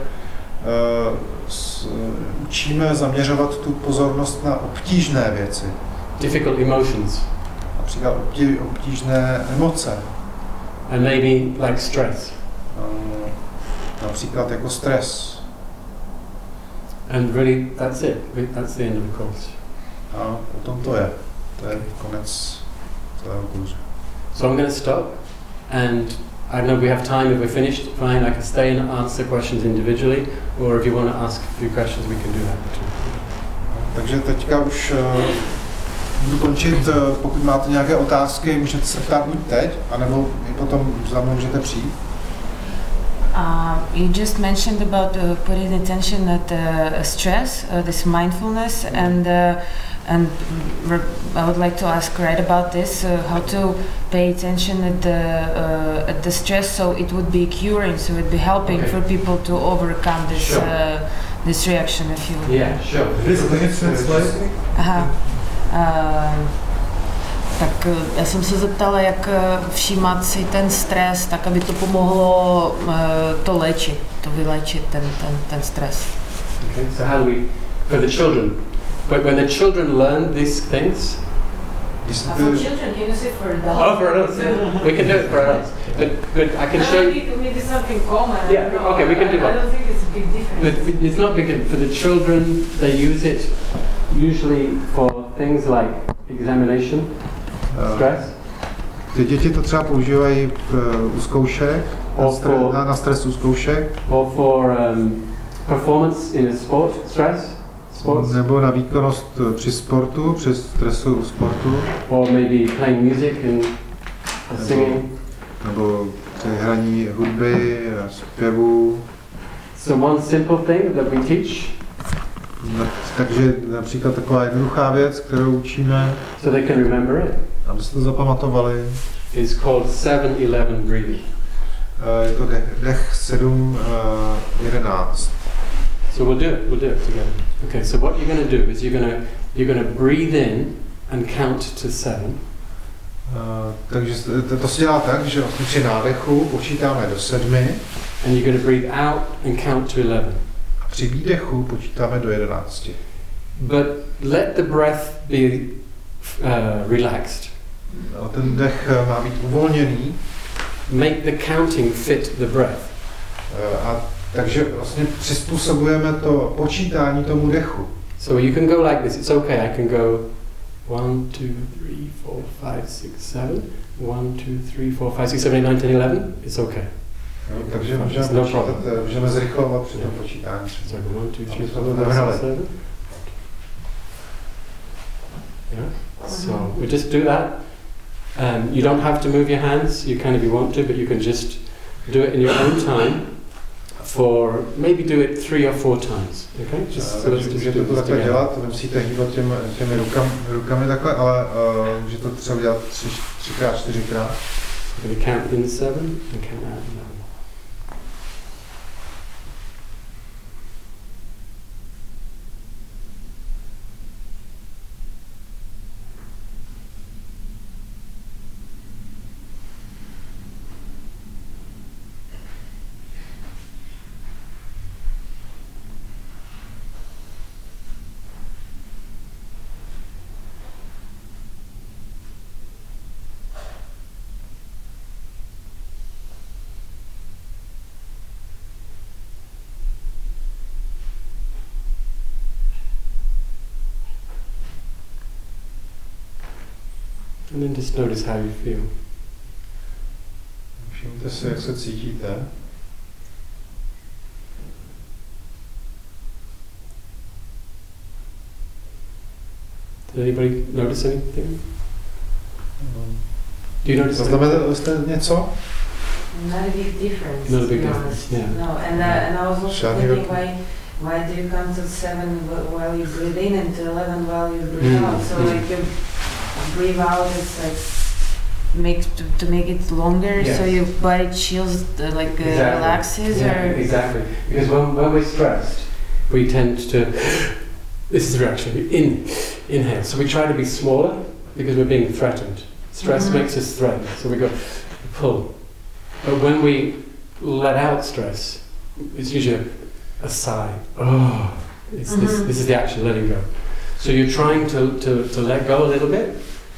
učíme zaměřovat tu pozornost na obtížné věci. Difficult emotions. Například obtížné emoce. And maybe like stress. Například jako stres. And really, that's it. That's the end of the course. A potom to je. To je konec celého kurzu. So I'm going to stop, and I know we have time. If we're finished, fine. I can stay and answer questions individually, or if you want to ask a few questions, we can do that too. Takže teďka už budu končit. Pokud máte nějaké otázky, můžete se ptát buď teď, anebo potom za mnou můžete přijít. You just mentioned about putting attention at stress, this mindfulness, and I would like to ask right about this, how to pay attention at the stress, so it would be curing, so it would be helping for people to overcome this this reaction, if you. Yeah, sure. Tak já jsem se zeptala, jak všímat si ten stres, tak aby to pomohlo to léčit, to vylečit ten stres. Okay, so how do we, for the children, when the children learn these things. For children, can you say for adults? Oh, for adults, yeah. We can do it for adults. But I can show you. Maybe something common. Yeah, okay, we can do that. I don't think it's a big difference. But it's not big. For the children, they use it usually for things like examination. Stress? Ty děti to třeba používají u zkoušek, na stres u zkoušek. Or for performance in a sport, stress? Sports? Nebo na výkonnost při sportu, při stresu u sportu. Or maybe playing music and singing. Nebo při hraní hudby, zpěvu. So one simple thing that we teach. Takže například taková jednoduchá věc, kterou učíme, so they can remember it, aby se to zapamatovali, is called 7-11 breathing. Je to dech 7-11. So we'll do it together. Okay, so what you're going to do is you're going to breathe in and count to 7. Takže to se dělá tak, že při nádechu počítáme do 7. And you're going to breathe out and count to 11. Při výdechu počítáme do 11. But let the breath be relaxed. No, ten dech má být uvolněný. Make the counting fit the breath. A takže vlastně přizpůsobujeme to počítání tomu dechu. So you can go like this. It's okay. I can go 1, 2, 3, 4, 5, 6, 7. 1, 2, 3, 4, 5, 6, 7, 8, 9, 10, 11. It's okay. Takže můžeme zrychlovat při tom počítání. So 1, 2, 3, 4, 5, 6, 7. Yeah. So we just do that. You don't have to move your hands. You can if you want to, but you can just do it in your own time. For maybe do it 3 or 4 times. Okay? Just so let's just do to this takhle together. dělat, nemusíte hýbat těmi rukami takhle, ale můžete to třeba dělat 3x, 4x. We're going to count in 7 and count out 11. And then just notice how you feel. Všimněte si, jak se cítíte. A Did anybody notice anything? Do you notice? Zaznamenali jste něco? Not a big difference. Not a big to be difference, honest. yeah. No, and I was also Žádný thinking velký. why do you come to 7 while you breathe in and to 11 while you breathe out? So like you breathe out is like to make it longer, Yes. so your body chills, relaxes, Yeah, or exactly. Because when we're stressed, we tend to. This is the reaction. Inhale. So we try to be smaller because we're being threatened. Stress makes us threatened, so we go pull. But when we let out stress, it's usually a sigh. Oh, it's this is the action, letting go. So you're trying to let go a little bit,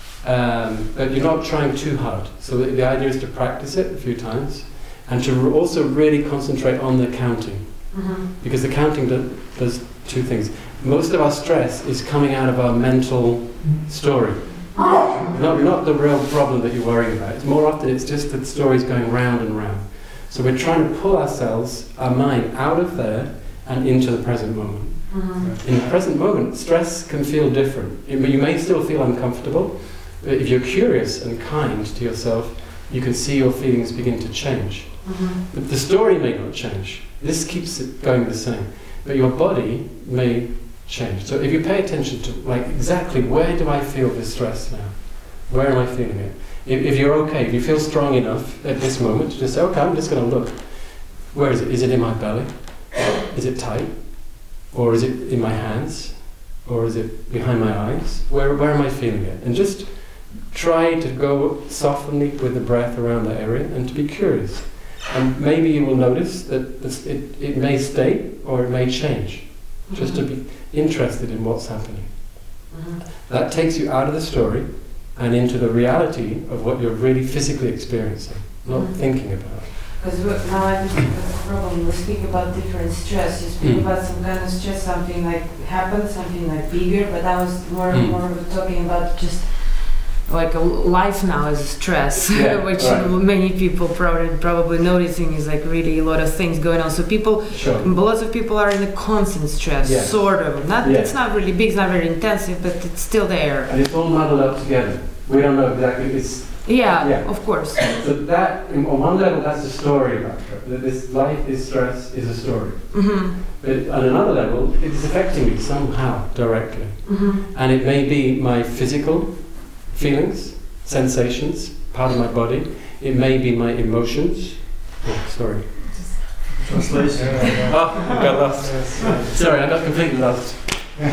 but you're not trying too hard. So the idea is to practice it a few times, and to also really concentrate on the counting, because the counting does two things. Most of our stress is coming out of our mental story. Not the real problem that you're worrying about. It's more often it's just that the story's going round and round. So we're trying to pull our mind out of there and into the present moment. In the present moment, stress can feel different. You may still feel uncomfortable, but if you're curious and kind to yourself, you can see your feelings begin to change. But the story may not change. This keeps it going the same. But your body may change. So if you pay attention to exactly where do I feel this stress now? Where am I feeling it? If you're okay, if you feel strong enough at this moment to just say, okay, I'm just going to look. Where is it? Is it in my belly? Is it tight? Or is it in my hands? Or is it behind my eyes? Where am I feeling it? And just try to go softly with the breath around that area and to be curious. And maybe you will notice that it may stay or it may change. Just to be interested in what's happening. That takes you out of the story and into the reality of what you're really physically experiencing, not thinking about it. Because now I think the problem, we speak about different stress. You speak about some kind of stress, something like happened, something like bigger, but I was more talking about just like a life now is stress, which many people probably noticing is like really a lot of things going on. So lots of people are in a constant stress, sort of. It's not really big, it's not very intensive, but it's still there. And it's all muddled up together. We don't know exactly. Of course. So that, on one level, that's a story about it. That this life is stress is a story. But on another level, it is affecting me somehow directly. And it may be my physical feelings, sensations, part of my body. It may be my emotions. Oh, sorry. Translation. I got lost. Sorry, I got completely lost. But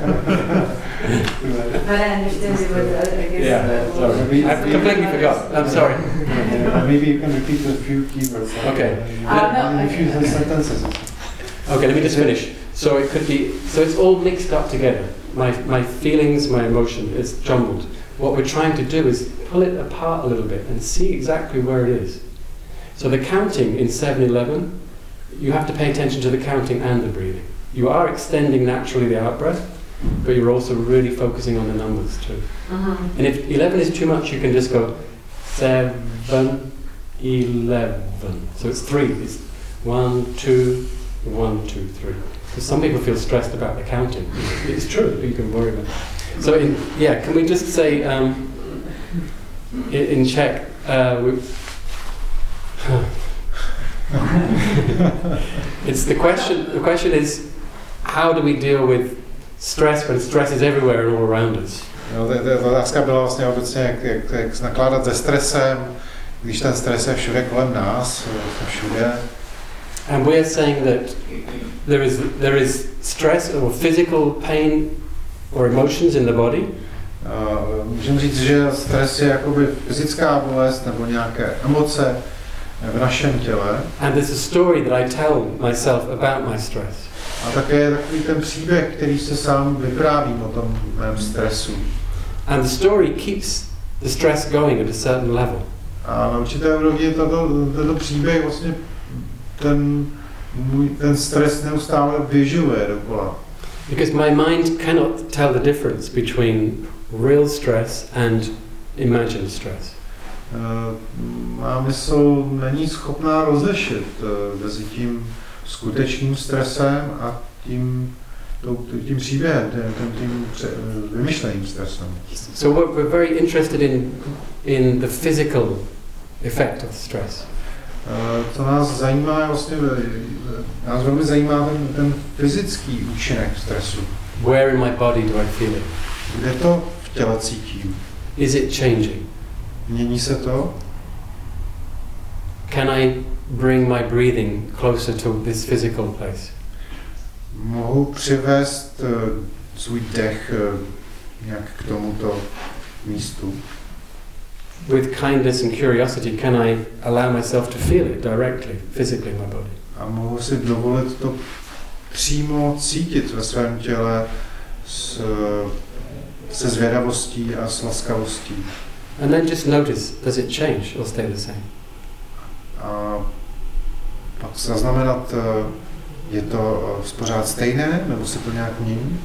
I understand it, but I guess... sorry. I completely forgot. I'm sorry. Maybe you can repeat a few keywords. Okay. A few sentences. Okay, let me just finish. So it could be, so it's all mixed up together. My feelings, my emotion, it's jumbled. What we're trying to do is pull it apart a little bit and see exactly where it is. So the counting in 7-11, you have to pay attention to the counting and the breathing. You are extending naturally the out-breath, but you're also really focusing on the numbers too. And if 11 is too much, you can just go 7, 11. So it's 3. It's 1, 2, 1, 2, 3. Because some people feel stressed about the counting. It's true, but you can worry about it. So can we just say in Czech, it's the question is, how do we deal with stress when stress is everywhere and all around us? Ta otázka byla vlastně obecně, jak nakládat se stresem, když ten stres je všude kolem nás, všude. And we're saying that there is stress or physical pain or emotions in the body. Můžeme říct, že stres je jakoby fyzická bolest nebo nějaké emoce v našem těle. And there's a story that I tell myself about my stress. A také je takový ten příběh, který se sám vyprávím o tom mém stresu. And the story keeps the stress going at a certain level. A na určité úrovni tento příběh vlastně ten stres neustále vyživuje dokola. Because my mind cannot tell the difference between real stress and imagined stress. Má mysl není schopná rozlišit mezi tím skutečným stresem a tím tím příběhem, tím vymyšleným stresem. So we're very interested in the physical effect of stress. Co nás zajímá, vlastně, nás velmi zajímá ten fyzický účinek stresu. Where in my body do I feel it? Kde to v těle cítím? Is it changing? Mění se to? Can I bring my breathing closer to this physical place? Mohu přivést svůj dech nějak k tomuto místu. With kindness and curiosity, can I allow myself to feel it directly, physically in my body? A mohu si dovolit to přímo cítit ve svém těle se zvědavostí a s laskavostí. And then just notice, does it change or stay the same? A pak zaznamenat, je to pořád stejné, nebo se to nějak mění?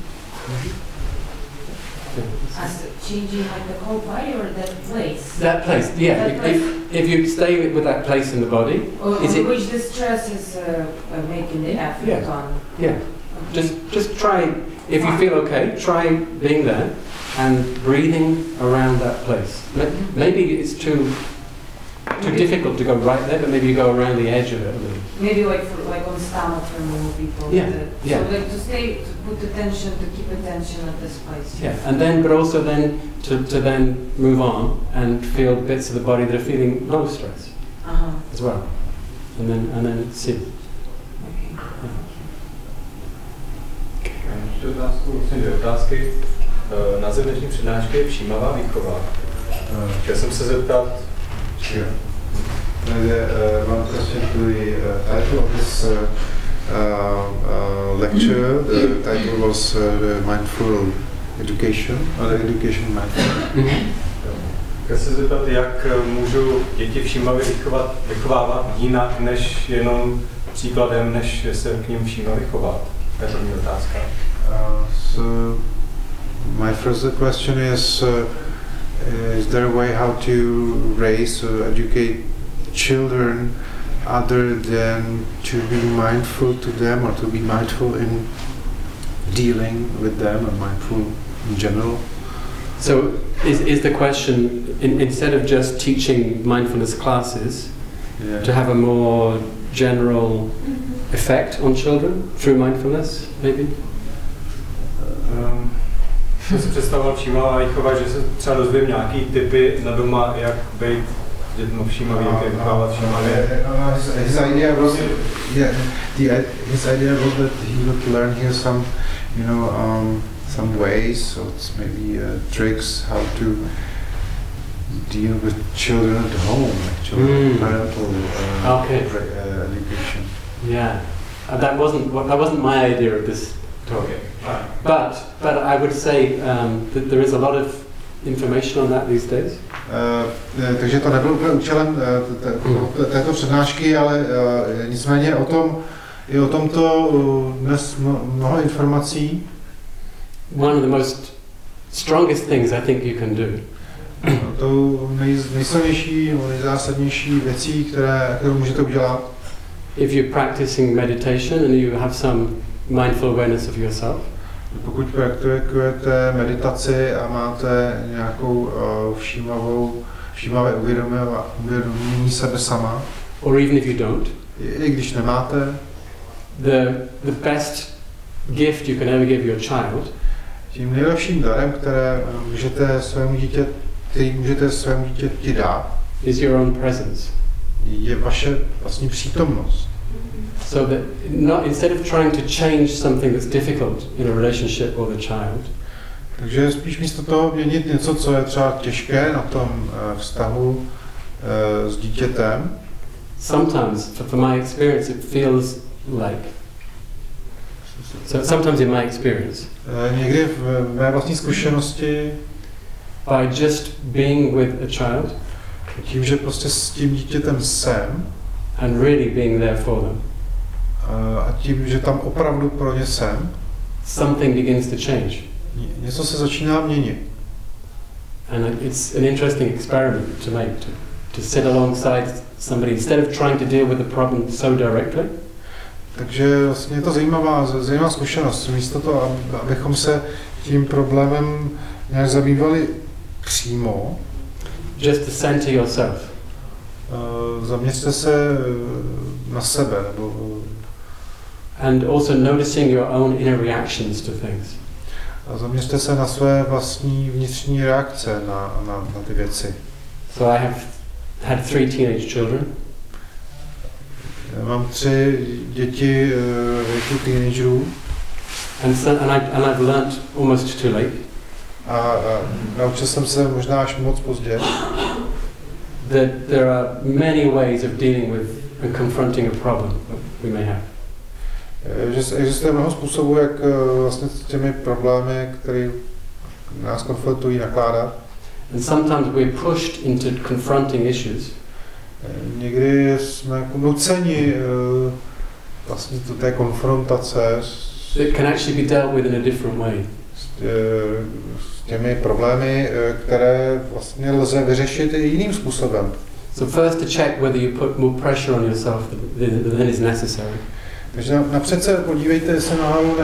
As changing like the whole body or that place? That place, yeah. That place. If you stay with that place in the body, Or is it? which the stress is making the effect Yeah. on? Yeah. Just try. If you feel okay, try being there and breathing around that place. Maybe it's too difficult to go right there, but maybe you go around the edge of it a little. Maybe like on stomach for more people. Yeah, yeah. So like to put attention, to keep attention at this place. Yeah, and then, but also then to then move on and feel bits of the body that are feeling no stress as well, and then see. Ještě otázku, dvě otázky. Název dnešní přednášky je Všímavá výchova. Chtěl jsem se zeptat, One question to the title of this lecture. The title was Mindful Education, or Education Mindful. chtěl se zeptat, jak můžu děti všímavě vychovávat jinak, než jenom příkladem, než se k ním všímavě chovat. To je první otázka. So my first question is there a way how to raise or educate children other than to be mindful to them or to be mindful in dealing with them or mindful in general? So is the question, instead of just teaching mindfulness classes, to have a more general effect on children through mindfulness, maybe? Jsem si představoval všímavá výchova, že se třeba dozvím nějaký tipy na doma, jak být dětmi všímavý, jak je vychovávat všímavě. His idea was, his idea was that he would learn here some, some ways, so it's maybe tricks how to deal with children at home, actually, parental education. Yeah, that wasn't my idea of this talk. But I would say that there is a lot of information on that these days. Takže to nebylo úplně účelem této přednášky, ale nicméně o tomto dnes mnoho informací. One of the most strongest things I think you can do. To nejsilnější, nejzásadnější věcí, kterou můžete udělat. If you're practicing meditation and you have some mindful awareness of yourself. Pokud praktikujete meditaci a máte nějakou všímavé uvědomění sebe sama. Or even if you don't. I když nemáte. The best gift you can ever give your child. Tím nejlepším darem, který můžete svému dítěti dát, is your own presence. Je vaše vlastní přítomnost. So that instead of trying to change something that's difficult in a relationship or the child. Takže spíš místo toho měnit něco, co je třeba těžké na tom vztahu s dítětem. Sometimes, for my experience, it feels like. So sometimes in my experience. Někdy v mé vlastní zkušenosti. By just being with a child. Tím, že prostě s tím dítětem jsem. And really being there for them. A tím, že tam opravdu pro ně jsem. Something begins to change. Něco se začíná měnit. And it's an interesting experiment to make, to sit alongside somebody instead of trying to deal with the problem so directly. Takže vlastně je to zajímavá zkušenost. Místo toho, abychom se tím problémem nějak zabývali přímo. Just to center yourself. Zaměřte se na sebe, nebo and also noticing your own inner reactions to things. A zaměřte se na své vlastní vnitřní reakce na ty věci. So I have had 3 teenage children. Já mám 3 děti věku teenagerů. And I've learnt almost too late. A naučil jsem se možná až moc pozdě. That there are many ways of dealing with and confronting a problem that we may have. Že existuje mnoho způsobů, jak vlastně s těmi problémy, které nás konfrontují, nakládat. And sometimes we're pushed into confronting issues. Někdy jsme jako nuceni vlastně do té konfrontace. It can actually be dealt with in a different way. S těmi problémy, které vlastně lze vyřešit i jiným způsobem. So first to check whether you put more pressure on yourself than is necessary. Takže napřed se podívejte, jestli náhodou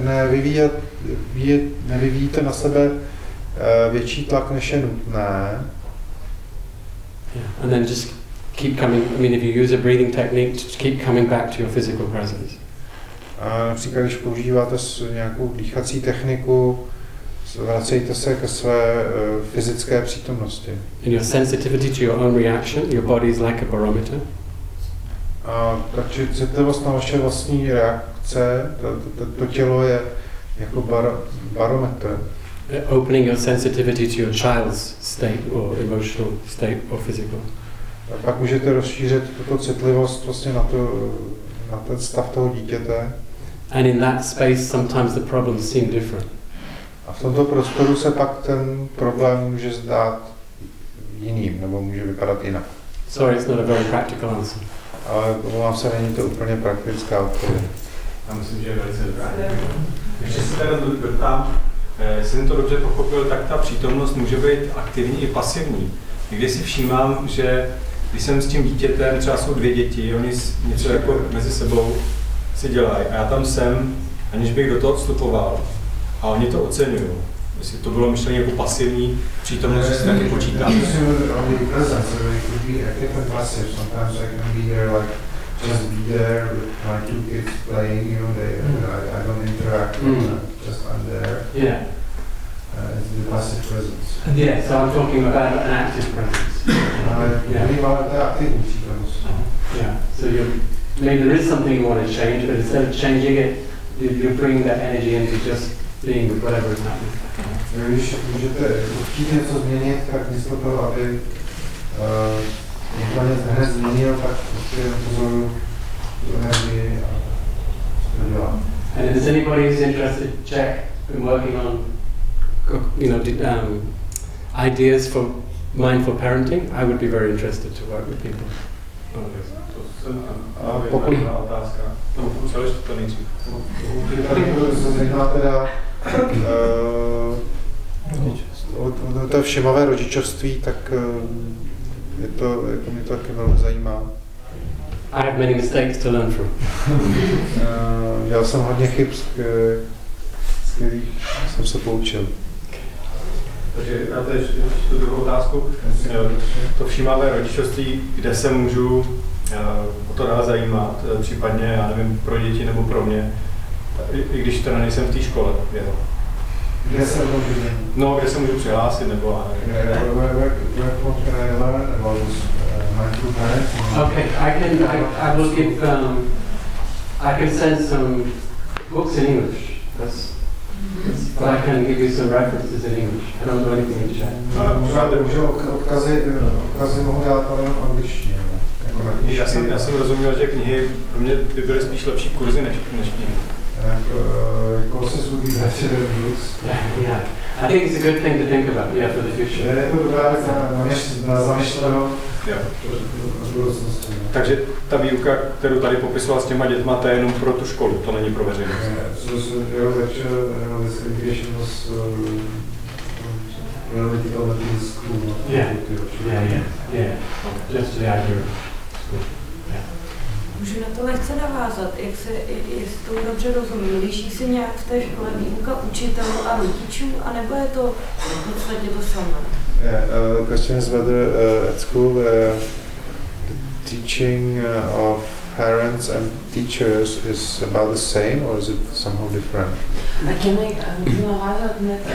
nevyvíjíte na sebe větší tlak, než je nutné. Yeah. And then just keep coming, I mean if you use a breathing technique, just keep coming back to your physical presence. A například, když používáte nějakou dýchací techniku, vracejte se ke své fyzické přítomnosti. And your sensitivity to your own reaction, your body is like a barometer. A takže citlivost na vaše vlastní reakce, to tělo je jako barometr. Opening your sensitivity to your child's state or emotional state or physical. A pak můžete rozšířit tuto citlivost vlastně na ten stav toho dítěte. And in that space sometimes the problems seem different. A v tomto prostoru se pak ten problém může zdát jiným, nebo může vypadat jinak. Sorry, it's not a very practical answer. Ale omlouvám se, není to úplně praktická odpověď. Já myslím, že je velice dobrá. Ještě se teda doptám, jestli jsem to dobře pochopil, tak ta přítomnost může být aktivní i pasivní. Někdy si všímám, že když jsem s tím dítětem, třeba jsou 2 děti, oni něco jako mezi sebou si dělají a já tam jsem, aniž bych do toho vstupoval a oni to oceňují. Jestli to bylo myšlení jako pasivní přítomnost, že si taky počítám. Just be there with my 2 kids playing, you know, I don't interact with them, just I'm there. Yeah. It's the passive presence. Yeah, so I'm talking about an active presence. Yeah, so maybe there is something you want to change, but instead of changing it, you bring that energy into just being with whatever is happening. Když můžete chtít něco změnit, tak místo toho, aby někdo hned změnil, tak prostě pozoruju tu energii a to dělám. And if there's anybody who's interested, check and working on, ideas for mindful parenting, I would be very interested to work with people. Pokud otázka. To nejdřív. se zajímá teda o to všemavé rodičovství, tak mě to taky velmi zajímá. I have many mistakes to learn from. Dělal jsem hodně chyb, z kterých jsem se poučil. Takže já tady tu druhou otázku. To všímavé rodičovství, kde se můžu o to dál zajímat, případně, já nevím, pro děti nebo pro mě, i když teda nejsem v té škole. Kde se můžu? No, kde se můžu přihlásit, nebo Okay, I will give, I can send some books in English. But I can give you some references in English. I don't know anything in Czech. Můžu odkazy mohu dát ale v angličtině. Já jsem rozuměl, že knihy pro mě by byly spíš lepší kurzy než knihy. Courses would be better than books. Yeah. I think it's a good thing to think about, for the future. Je to dobrá věc na zamýšleno. Takže ta výuka, kterou tady popisoval s těma dětma, to je jenom pro tu školu, to není pro veřejnost. Yeah. Just the idea of school. Yeah. Můžu na to lehce navázat, jestli to dobře rozumím. Liší se nějak v té škole výuka učitelů a rodičů, anebo je to v podstatě to samé? The question is whether at school the teaching of parents and teachers is about the same, or is it somehow different? Can I navázat?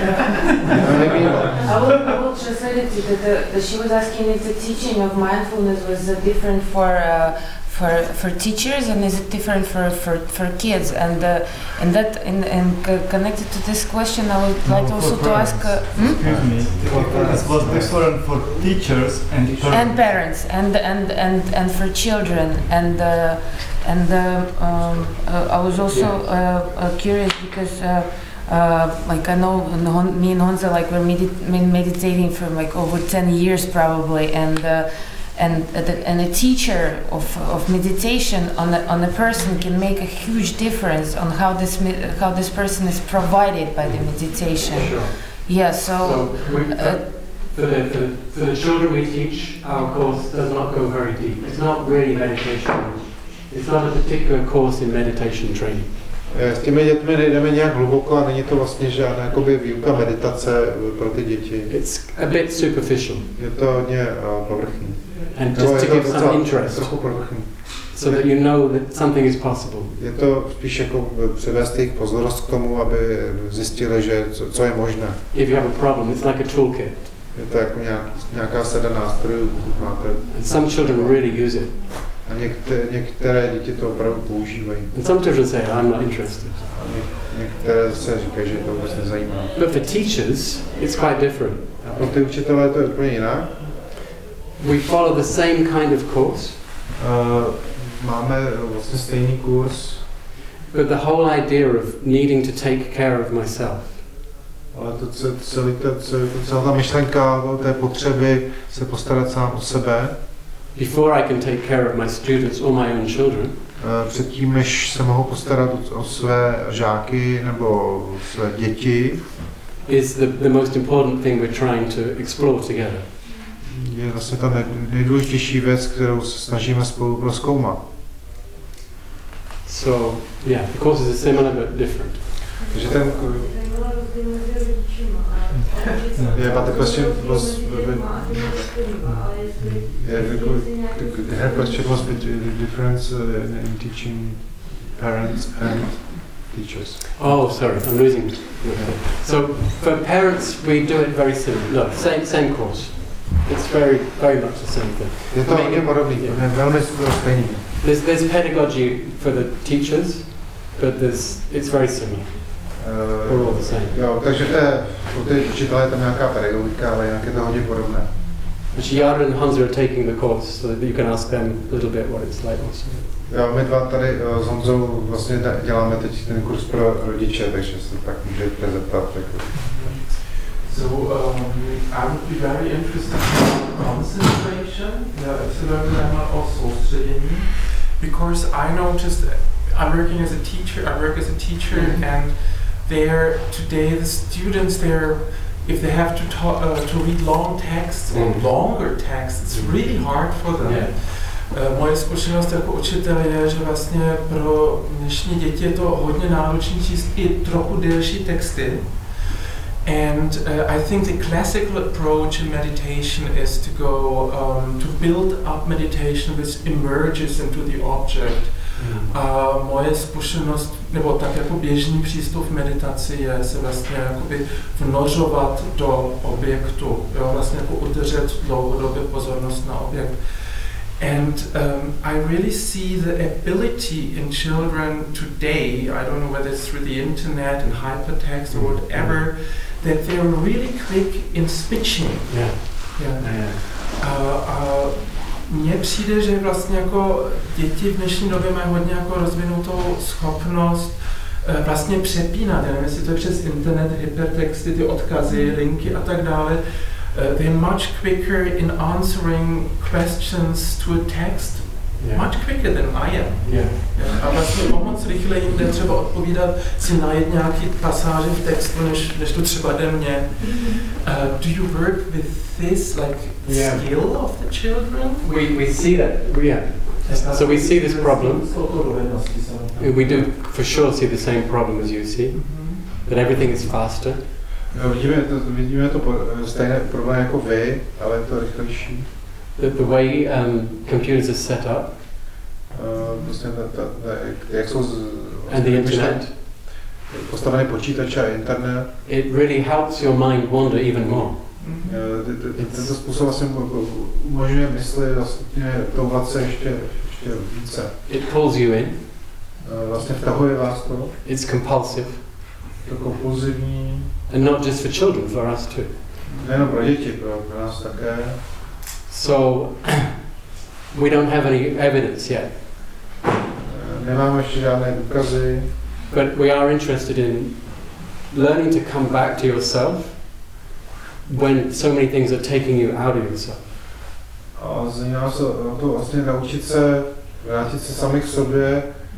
I will translate it. She was asking if the teaching of mindfulness was different for teachers, and is it different for kids? And connected to this question, I would like also to ask. Excuse me. It was different for teachers and parents. And for children. I was also curious because. Like I know me and Honza, like we're meditating for like over 10 years probably, and a teacher of meditation on a person can make a huge difference on how this person is provided by the meditation. Sure. Yeah. So for the children we teach, our course does not go very deep. It's not really meditation. It's not a particular course in meditation training. S těmi dětmi nejdeme nějak hluboko a není to vlastně žádná jakoby výuka meditace pro ty děti. It's a bit superficial. Je to hodně povrchní. And just to give some interest, so that you know that something is possible. Je to spíš jako přivést jejich pozornost k tomu, aby zjistili, že co je možné. If you have a problem, it's like a toolkit. Je to jako nějaká sada nástrojů, máte. And some children really use it. A některé děti to opravdu používají. And some children say, I'm not interested. A některé se říkají, že to vůbec nezajímá. But for teachers, it's quite different. A pro ty učitelé to je úplně jinak. We follow the same kind of course. Máme vlastně stejný kurz. But the whole idea of needing to take care of myself. Ale celá ta myšlenka té potřeby se postarat sám o sebe. Before I can take care of my students or my own children. Předtím, než se mohou postarat o své žáky nebo své děti, is the most important thing we're trying to explore together. Je vlastně ta nejdůležitější věc, kterou se snažíme spolu prozkoumat. So, yeah, the courses are similar but different. Takže ten but the question was her question was the difference in teaching parents and teachers. Oh, sorry, I'm losing. So for parents, we do it very similar. No, same course. It's very much the same thing. Je to hodně podobný, velmi stejný. There's pedagogy for the teachers, but it's very similar. We're all the same. Jo, takže pro ty učitelé je tam nějaká pedagogika, ale jinak je to hodně podobné. Jara and Honza are taking the course, so that you can ask them a little bit what it's like also. Jo, my dva tady s Honzou vlastně děláme teď ten kurz pro rodiče, takže se tak můžete zeptat. So I would be very interested in concentration, o soustředění, because I noticed I work as a teacher, and today the students if they have to read long texts or longer texts, it's really hard for them. Yeah. Moje zkušenost jako učitel je, že vlastně pro dnešní děti je to hodně náročné číst i trochu delší texty. And I think the classical approach in meditation is to go to build up meditation which emerges into the object. A moje zkušenost, nebo tak jako běžný přístup v meditaci je se vlastně jakoby vnořovat do objektu, jo, vlastně jako udržet dlouhodobě pozornost na objekt. And I really see the ability in children today, I don't know whether it's through the internet and hypertext or whatever, that they're really quick in switching. Mně přijde, že vlastně jako děti v dnešní době mají hodně jako rozvinutou schopnost vlastně přepínat, já nevím, jestli to je přes internet, hypertexty, ty odkazy, linky a tak dále. They're much quicker in answering questions to a text, much quicker than I am. A vlastně o moc rychleji jde třeba odpovídat si najít nějaký pasáže v textu, než to třeba jde mně. Do you work with this skill of the children? We see that, So we see this problem. We do for sure see the same problem as you see, that everything is faster. Vidíme to stejné problém jako vy, ale je to rychlejší. The way computers are set up. Jak jsou and the internet. Postavené počítače a internet. It really helps your mind wander even more. Tento způsob vlastně umožňuje mysli vlastně touhat se ještě více. It pulls you in. Vlastně vtahuje vás to. It's compulsive. To kompulzivní. And not just for children, for us too. Nejenom pro děti, pro nás také. So we don't have any evidence yet. Nemáme ještě žádné důkazy. But we are interested in learning to come back to yourself when so many things are taking you out of yourself. A zajímá se to vlastně naučit se vrátit se sami k sobě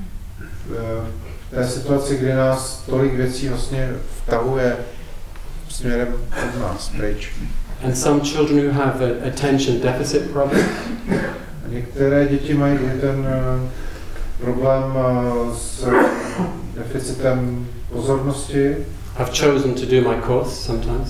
v té situaci, kdy nás tolik věcí vlastně vtahuje směrem od nás pryč. And some children who have attention deficit problem. Některé děti mají ten problém s deficitem pozornosti. I've chosen to do my course sometimes.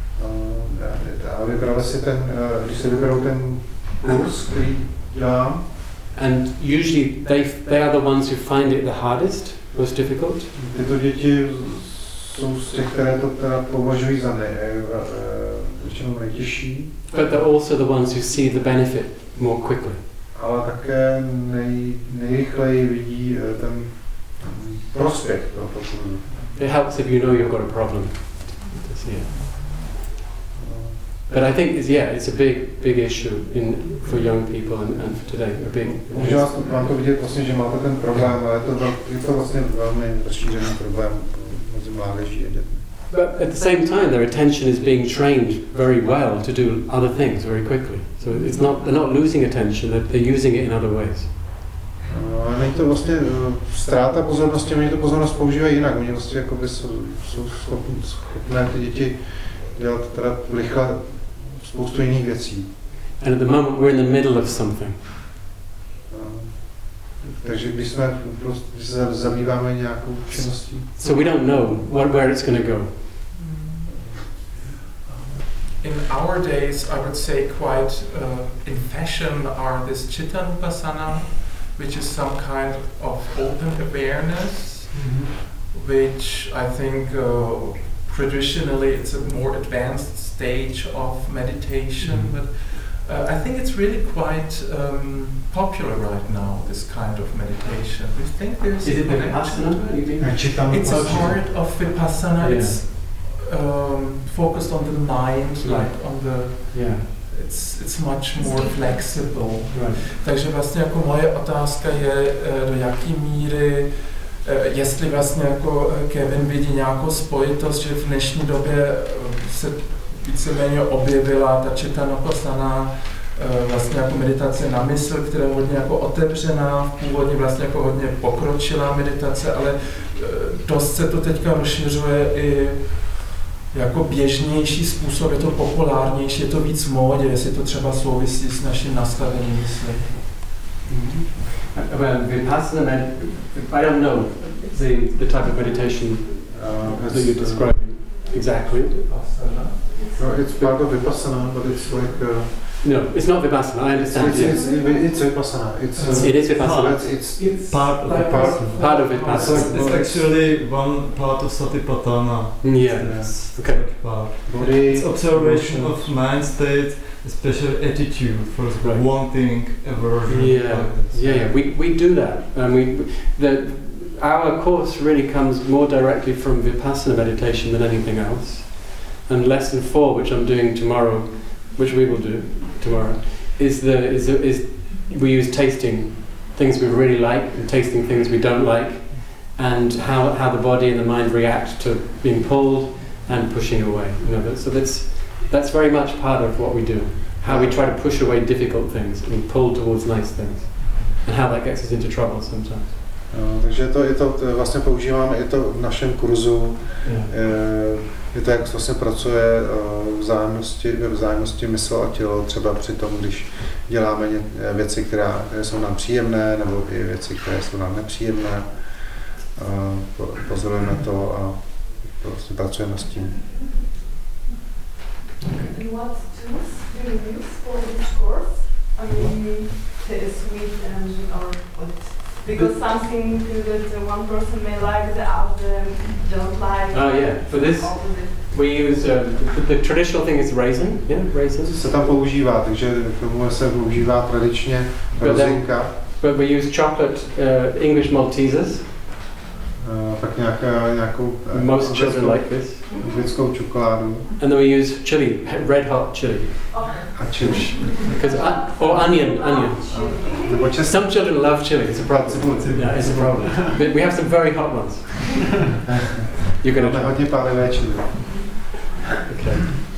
A vybrali si když si vyberou ten kurz, který dělám. And usually they are the ones who find it the hardest, most difficult. Tyto děti jsou z těch, které to teda považují za většinou nejtěžší. But they're also the ones who see the benefit more quickly. Ale také nejrychleji vidí ten prospěch toho kurzu. It helps if you know you've got a problem. But I think it's a big issue for young people and for today. A big. Může vám to vidět vlastně, že máte ten problém, ale je to vlastně velmi rozšířený problém mezi mládeží a dětmi. But at the same time, their attention is being trained very well to do other things very quickly. So they're not losing attention; they're using it in other ways. Není to vlastně ztráta pozornosti, oni tu pozornost používají jinak. Oni vlastně jakoby jsou schopné ty děti dělat teda rychle spoustu jiných věcí. And at the moment we're in the middle of something. Takže když se zabýváme nějakou činností. So we don't know where it's going to go. In our days, I would say quite in fashion are this Chittanupassana, which is some kind of open awareness, which I think traditionally it's a more advanced stage of meditation, but I think it's really quite popular right now, this kind of meditation. We think there's Is it Vipassana? It's a part of Vipassana. Yeah. It's focused on the mind, like on the. Yeah. It's much more flexible. Right. Takže vlastně jako moje otázka je, do jaký míry, jestli vlastně jako Kevin vidí nějakou spojitost, že v dnešní době se víceméně objevila ta Chittanupassana, vlastně jako meditace na mysl, která je hodně jako otevřená, původně vlastně jako hodně pokročilá meditace, ale dost se to teďka rozšiřuje i jako běžnější způsob, je to populárnější, je to víc v módě, jestli to třeba souvisí s naším nastavením mysli. Well, Vipassana, I don't know the type of meditation that you're describing exactly. No, it's part of Vipassana, but it's like. No, it's not Vipassana. I understand. It's Vipassana. It is Vipassana. It's part of Vipassana. Part of Vipassana. It's actually one part of Satipatthana. Yes. Okay. It's observation of mind state, especially attitude for wanting, aversion. Yeah. We do that, and our course really comes more directly from Vipassana meditation than anything else. And lesson 4, which I'm doing tomorrow, which we will do tomorrow, is we use tasting things we really like and tasting things we don't like, and how the body and the mind react to being pulled and pushing away. So that's very much part of what we do. How we try to push away difficult things and pull towards nice things, and how that gets us into trouble sometimes. Takže je to vlastně používáme, je to v našem kurzu, je to, jak vlastně pracuje ve vzájemnosti mysl a tělo, třeba při tom, když děláme věci, které jsou nám příjemné, nebo i věci, které jsou nám nepříjemné. Pozorujeme to a vlastně pracujeme s tím. And what tools do you use for this course? I mean, sweet and or what? Because something that one person may like, the other don't like. Oh yeah, for this we use the traditional thing is raisin. Yeah, raisins. Se tam používá, takže k tomu se používá tradičně rozinka. But we use chocolate English Maltesers. Tak nějakou most children like this. Anglickou čokoládu. And then we use chili, red hot chili. A chili. Because or onion. Some children love chili. It's a problem. Yeah, it's a problem. But we have some very hot ones. You're gonna hodně pálivé chili. Okay.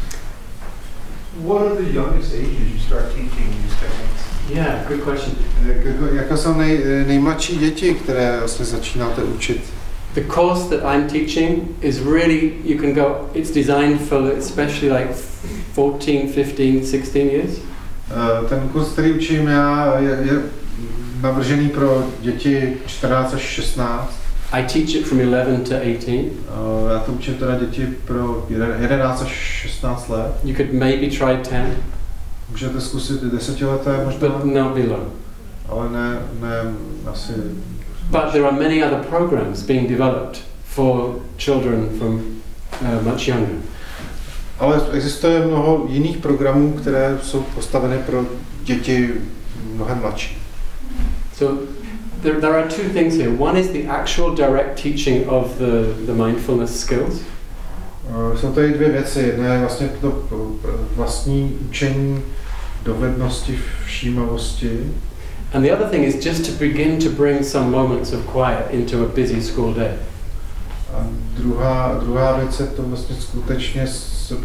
What are the youngest ages you start teaching these techniques? Yeah, good question. Jaké jsou nejmladší děti, které vlastně začínáte učit? The course that I'm teaching is really, you can go, it's designed for especially like 14, 15, 16 years. Ten kurz, který učím já, je navržený pro děti 14 až 16. I teach it from 11 to 18. Já to učím teda děti pro 11 až 16 let. You could maybe try 10. Můžete zkusit 10leté možná. But no below. Ale ne asi. But there are many other programs being developed for children from much younger. Ale existuje mnoho jiných programů, které jsou postaveny pro děti mnohem mladší. So there are two things here. One is the actual direct teaching of the mindfulness skills. Jsou tady dvě věci. Jedna je vlastně to vlastní učení dovednosti všímavosti. And the other thing is just to begin to bring some moments of quiet into a busy school day. A druhá věc je to vlastně skutečně se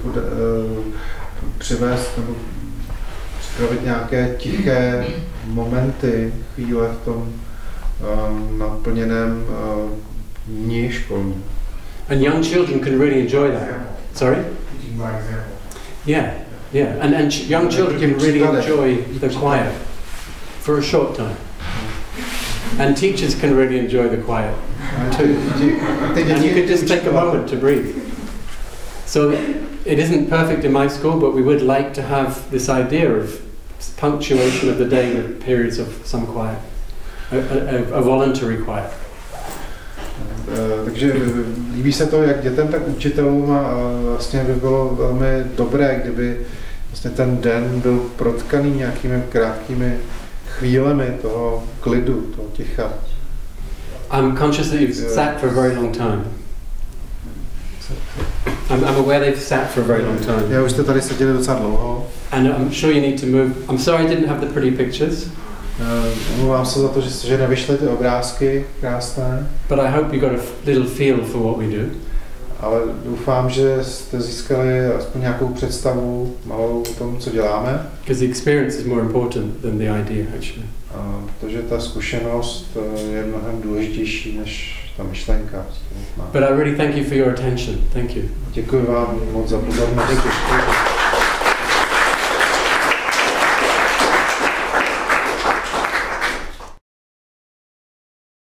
přivést nebo připravit nějaké tiché momenty, chvíle v tom naplněném dní školní. And young children can really enjoy that. Sorry? Teaching by example. Yeah. And young children can really enjoy the quiet for a short time. And teachers can really enjoy the quiet too. And you could just take a moment to breathe. So it isn't perfect in my school, but we would like to have this idea of punctuation of the day with periods of some quiet, a voluntary quiet. Takže líbí se to jak dětem, tak učitelům a vlastně by bylo velmi dobré, kdyby vlastně ten den byl protkaný nějakými krátkými chvílemi toho klidu, toho ticha. I'm conscious that you've sat for a very long time. I'm aware they've sat for a very long time. Já už jste tady seděli docela dlouho. And I'm sure you need to move. I'm sorry I didn't have the pretty pictures. Omlouvám se za to, že nevyšly ty obrázky krásné. But I hope you got a little feel for what we do. Ale doufám, že jste získali aspoň nějakou představu malou o tom, co děláme. Because the experience is more important than the idea, actually. Protože ta zkušenost je mnohem důležitější než ta myšlenka. But I really thank you for your attention. Thank you. Děkuji vám moc za pozornost. Thank you.